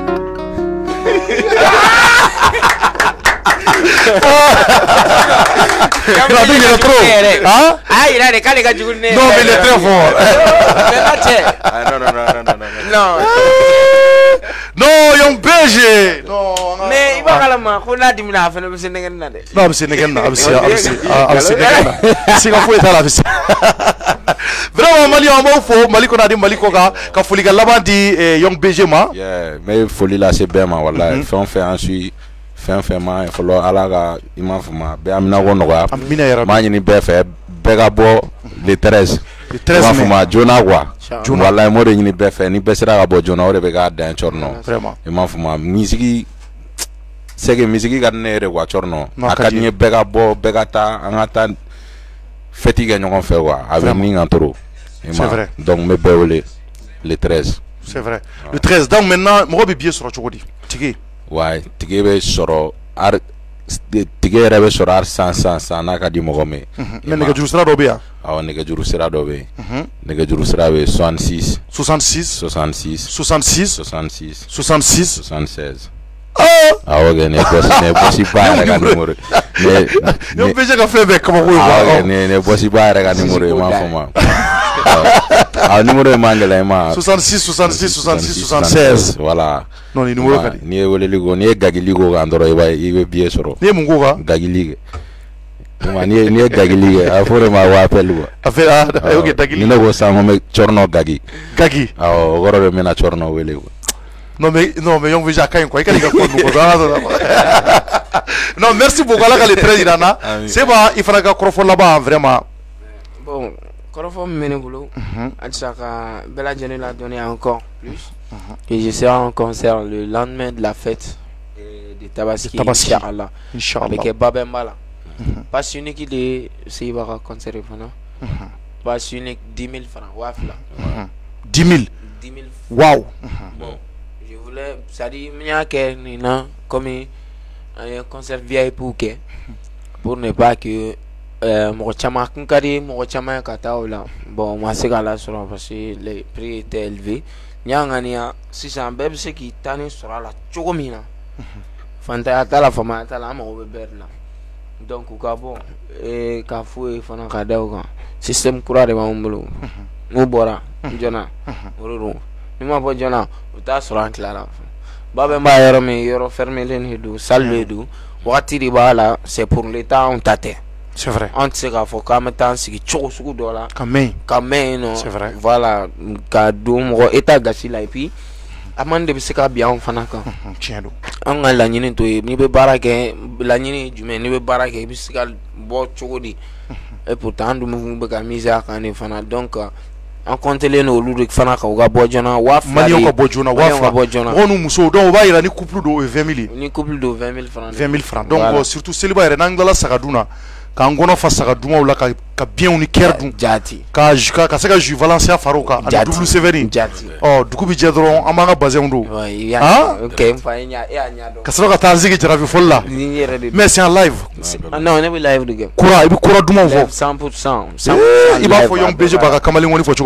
il a dit qu'il est trop hein ah il a des cas les gars du coup non mais il est très fort ah, non non non non non non non Young B G non mais il va calmer ko la dimina fa ne se negen na de non mais c'est negen na absi absi absi negen na si ka fo eta la absi vraiment Mali on va fo Mali ko na di Mali ko ka ka foli ka laban di Young B G ma yeah mais foli la c'est bien ma wallahi fɛn fɛn an suis fɛn fɛn ma fɔlɔ ala ka i ma fama bɛɛ amina ko nɔgɔya amina yɛrɛ ma ɲini bɛɛ fɛ bɛɛ ka bɔ le treize le treize ma fama jona quoi wallahi mo de ɲini bɛɛ fɛ ni bɛɛ sera ka bɔ jona o de bɛ ka dan cɔrɔnɔ vraiment i ma fama misiki sɛgɛ misiki ka di ne yɛrɛ quoi cɔrɔnɔ a ka di n ye bɛɛ ka bɔ bɛɛ ka taa an ka taa fɛti kɛ ɲɔgɔn fɛ quoi a bɛ min kan trop c'est vrai donc n bɛ bɛɛ wele le treize c'est vrai le treize donc maintenant mɔgɔ bɛ billet sɔrɔ cogo di tigi ouais tigi bɛ sɔrɔ ar tigi yɛrɛ bɛ sɔrɔ ar san san san n'a ka di mɔgɔ min mais nɛgɛjuru sira dɔ bɛ yan awɔ nɛgɛjuru sira dɔ bɛ yen nɛgɛjuru sira bɛ soixante-six soixante-six soixante-six soixante-six soixante-six soixante-six soixante-seize awɔ kɛ nin ye bɔsi nin ye bɔsi ba yɛrɛ ka numéro Young B G ka fɛn bɛɛ kabako ye awɔ kɛ nin ye bɔsi ba yɛrɛ ka numéro ye i m'a fɔ ma awɔ numéro ye man gɛlɛn i ma soixante-six soixante-six soixante-six soixante-seize voilà non ni numéro ka di n'i ye weleli ko n'i ye gagili ko kan dɔrɔn i b'a ye i bɛ billet sɔrɔ n'i ye mun ko kan gagili kɛ n'i ye n'i ye gagili kɛ a fɔ de ma ko appel quoi a fait ah ok gagili ni ne ko sisan ko n bɛ cɔrɔnɔ gagi gagi awɔ o kɔrɔ de n bɛna cɔrɔnɔ wele quoi non mais non mais Young B G a ka ɲi quoi i ka n'i ka ko nun ko non merci beaucoup ala ka le treize jira n na Seba i fana ka kɔrɔfɔ laban vraiment bon kɔrɔfɔ min bɛ ne bolo halisa ka bɛɛ lajɛlen ladɔnniya encore plus et je serai en concert le lendemain de la fête de Tabaski inchallah inchallah bɛ kɛ Babemba la passe unique de Seba ka concert fana passe unique dix mille francs waa fila dix mille dix mille waouh bon je voulais c'est-à-dire n y'a kɛ nin na comme an ye concert V I P kɛ pour ne pas que mɔgɔ caman kun ka di mɔgɔ caman ye ka taa o la bon ma se k'a lasɔrɔ parce que les prix étaient élevés n y'a ŋaniya sisan bɛɛ bɛ se k'i ta ni sɔrɔ a la cogo min na fantanya t'a la famaya t'a la an mago bɛ bɛɛ la donc u ka bɔ k'a fɔ ye fana ka da o kan système kura de b'an bolo n'u bɔra joona o de don ni ma bɔ joona u t'a sɔrɔ an tilara Babemba yɔrɔ min yɔrɔ fermelen de don salle de don wagati de b'a la c'est pour l'état anw ta tɛ c'est vrai an tɛ se k'a fɔ k'an bɛ taa sigi cogo sugu dɔ la ka mɛn ka mɛn yen nɔ c'est vrai voilà ka don mɔgɔ état gasi la et puis a man de bɛ se ka bin anw fana kan tiɲɛ don an ka laɲini to ye n'i bɛ baara kɛ laɲini ye jumɛn n'i bɛ baara kɛ i bɛ se ka bɔ cogo di et pourtant an dun bɛ ka miser a kan de fana donc en compte les no lu fana ka uga bojona wa Mali ka bojona wa fra onu muso donc ba ira ni couple do vingt mille ni couple do vingt mille francs vingt mille francs donc voilà. Surtout célibat ira nangala sagaduna ka ngono fa sagaduma wala ka ka bien uni kerdu jati ka ka ka saka ju Valencia faroka and double seven jati oh duku bi jedron amanga bazem do ah ok fa nya ya nya do ka saka ta zigi jarabi folla mais c'est en live non on est live de game kura ibi kura duma vo cent pour cent iba fo yom beje baka kamali woni fo choko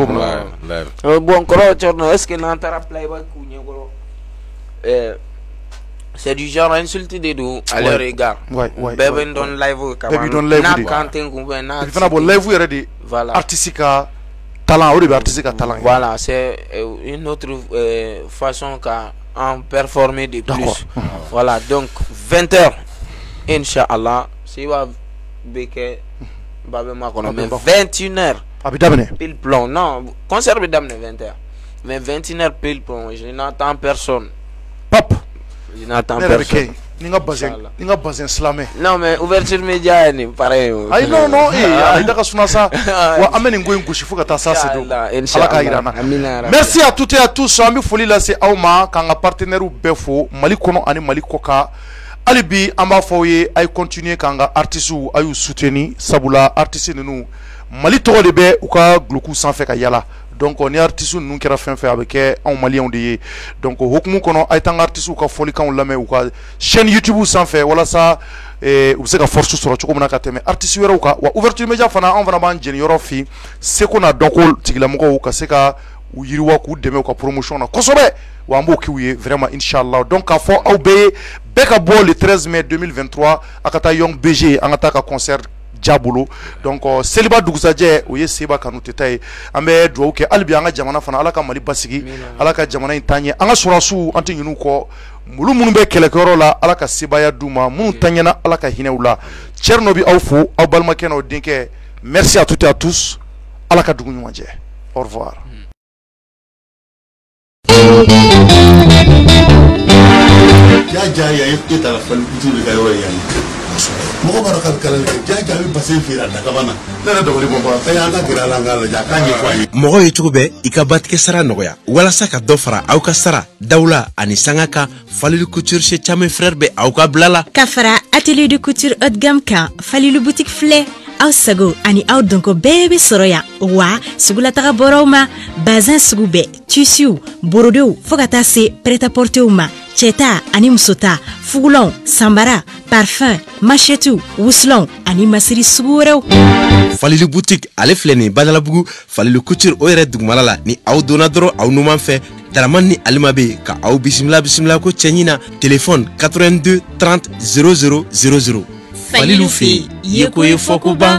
bon koro chorno est-ce que n'entara play ba kunye goro euh c'est du genre insulté des deux à leur égard. Ouais, ouais. Bébé don live Bébé don live. Na kanten ko ben na. Il fait bon live yere de voilà. Artistique talent, au début artistique talent. Voilà, c'est une autre euh, façon qu'à en performer de plus. Voilà, donc vingt heures Inch'Allah, si va beke babe ma kono mais vingt et une heures. Abi damene. Pile plomb. Non, conserve damene vingt heures. Mais vingt et une heures pile plomb, je n'entends personne. Pop. Je n'entends personne. Ninga bazin, ninga bazin slamé. Non mais ouverture média ni pareil. Ay non non, eh, ida ka suna sa wa ameni ngoy ngushi fuka ta sa se do. Alaka irana. Merci à toutes et à tous. Ami foli la c'est Auma kanga partenaire ou befo Mali kono ani Mali koka. Alibi amba foye ay continuer kanga artiste ou ayu soutenir sabula artiste nous Mali to de be ou ka gloku sans fait ka yala. Donc on est artiste nous qui a fait fait avec un malien de donc hokumu kono ay tang artiste ka foli kan lame ou ka chaîne YouTube sans fait voilà ça et vous savez ka force sur ko mona ka teme artiste wera ka wa ouverture média fana on va ban jeni yoro fi c'est qu'on a donc tigila moko ka se ka u yiriwa ku deme ka promotion na kosobe wa mbo ki wiye vraiment inchallah donc a fo au be beka bo le treize mai deux mille vingt-trois akata Young B G angata ka concert Diabolo donc célibat dugusajé oye seba kanu tetaye ambe do ke albi anga jamana fana alaka mali basigi alaka jamana intanye anga surasu anti nyunu ko mulu munu be kelekoro la alaka seba ya duma munu tanyana alaka hinewla Chernobi awfu aw balma keno dinke merci à toutes et à tous alaka dugu nyumaje au revoir ya ja ya ita la fal bitu de gayo yani mo ba ka kala ja ja bi passé fira da kabana na da wali bomba tay anga gira la ngala ja kan yi mo yi tugube ikabat ke sara noya wala saka dofra au ka sara dawla ani sangaka Falilou Couture chez Chame frère be au ka blala kafra atelier de couture haut de gamme ka Falilou boutique flé aw sago ani aw donko bebe soroya wa sugula taga boroma bazin sugube tissu borodo fogata se prêt à porter uma cheta ani musota fugulon sambara parfum machetou wuslon ani masiri suguro Falilou boutique ale fleni badalabugu Falilou Couture o yere dugmalala ni aw dona doro aw numan fe daraman ni alimabe ka aw bismillah bismillah ko chenyina téléphone quatre-vingt-deux trente zéro zéro zéro zéro Falilou fi yeko ye fokuba.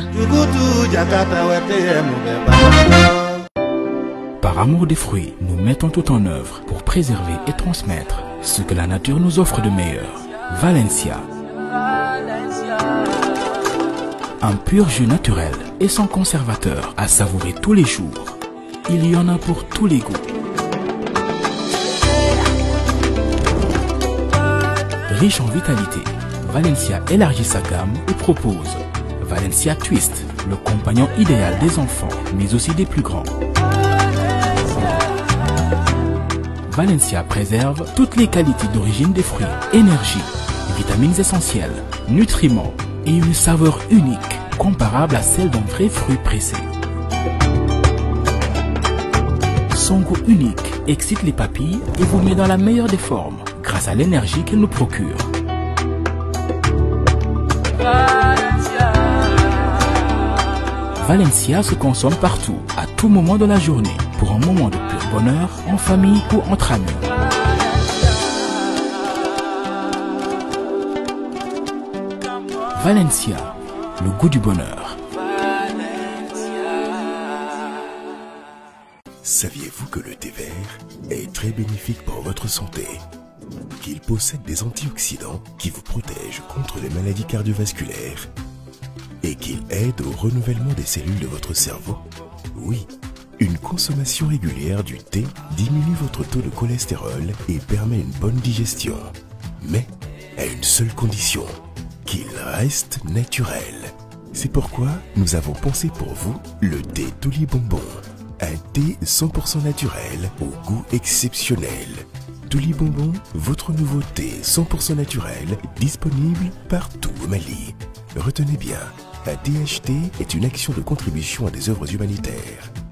Par amour des fruits, nous mettons tout en œuvre pour préserver et transmettre ce que la nature nous offre de meilleur. Valencia. Un pur jus naturel et sans conservateur à savourer tous les jours. Il y en a pour tous les goûts. Riche en vitalité, Valencia élargit sa gamme et propose Valencia Twist, le compagnon idéal des enfants, mais aussi des plus grands. Valencia préserve toutes les qualités d'origine des fruits, énergie, vitamines essentielles, nutriments et une saveur unique, comparable à celle d'un vrai fruit pressé. Son goût unique excite les papilles et vous met dans la meilleure des formes, grâce à l'énergie qu'elle nous procure. Valencia se consomme partout, à tout moment de la journée, pour un moment de pur bonheur, en famille ou entre amis. Valencia, le goût du bonheur. Saviez-vous que le thé vert est très bénéfique pour votre santé? Qu'il possède des antioxydants qui vous protègent contre les maladies cardiovasculaires et qu'il aide au renouvellement des cellules de votre cerveau? Oui, une consommation régulière du thé diminue votre taux de cholestérol et permet une bonne digestion. Mais à une seule condition, qu'il reste naturel. C'est pourquoi nous avons pensé pour vous le thé Toli Bonbon. Un thé cent pour cent naturel au goût exceptionnel. Douli Bonbon, votre nouveau thé cent pour cent naturel, disponible partout au Mali. Retenez bien, un T H T est une action de contribution à des œuvres humanitaires.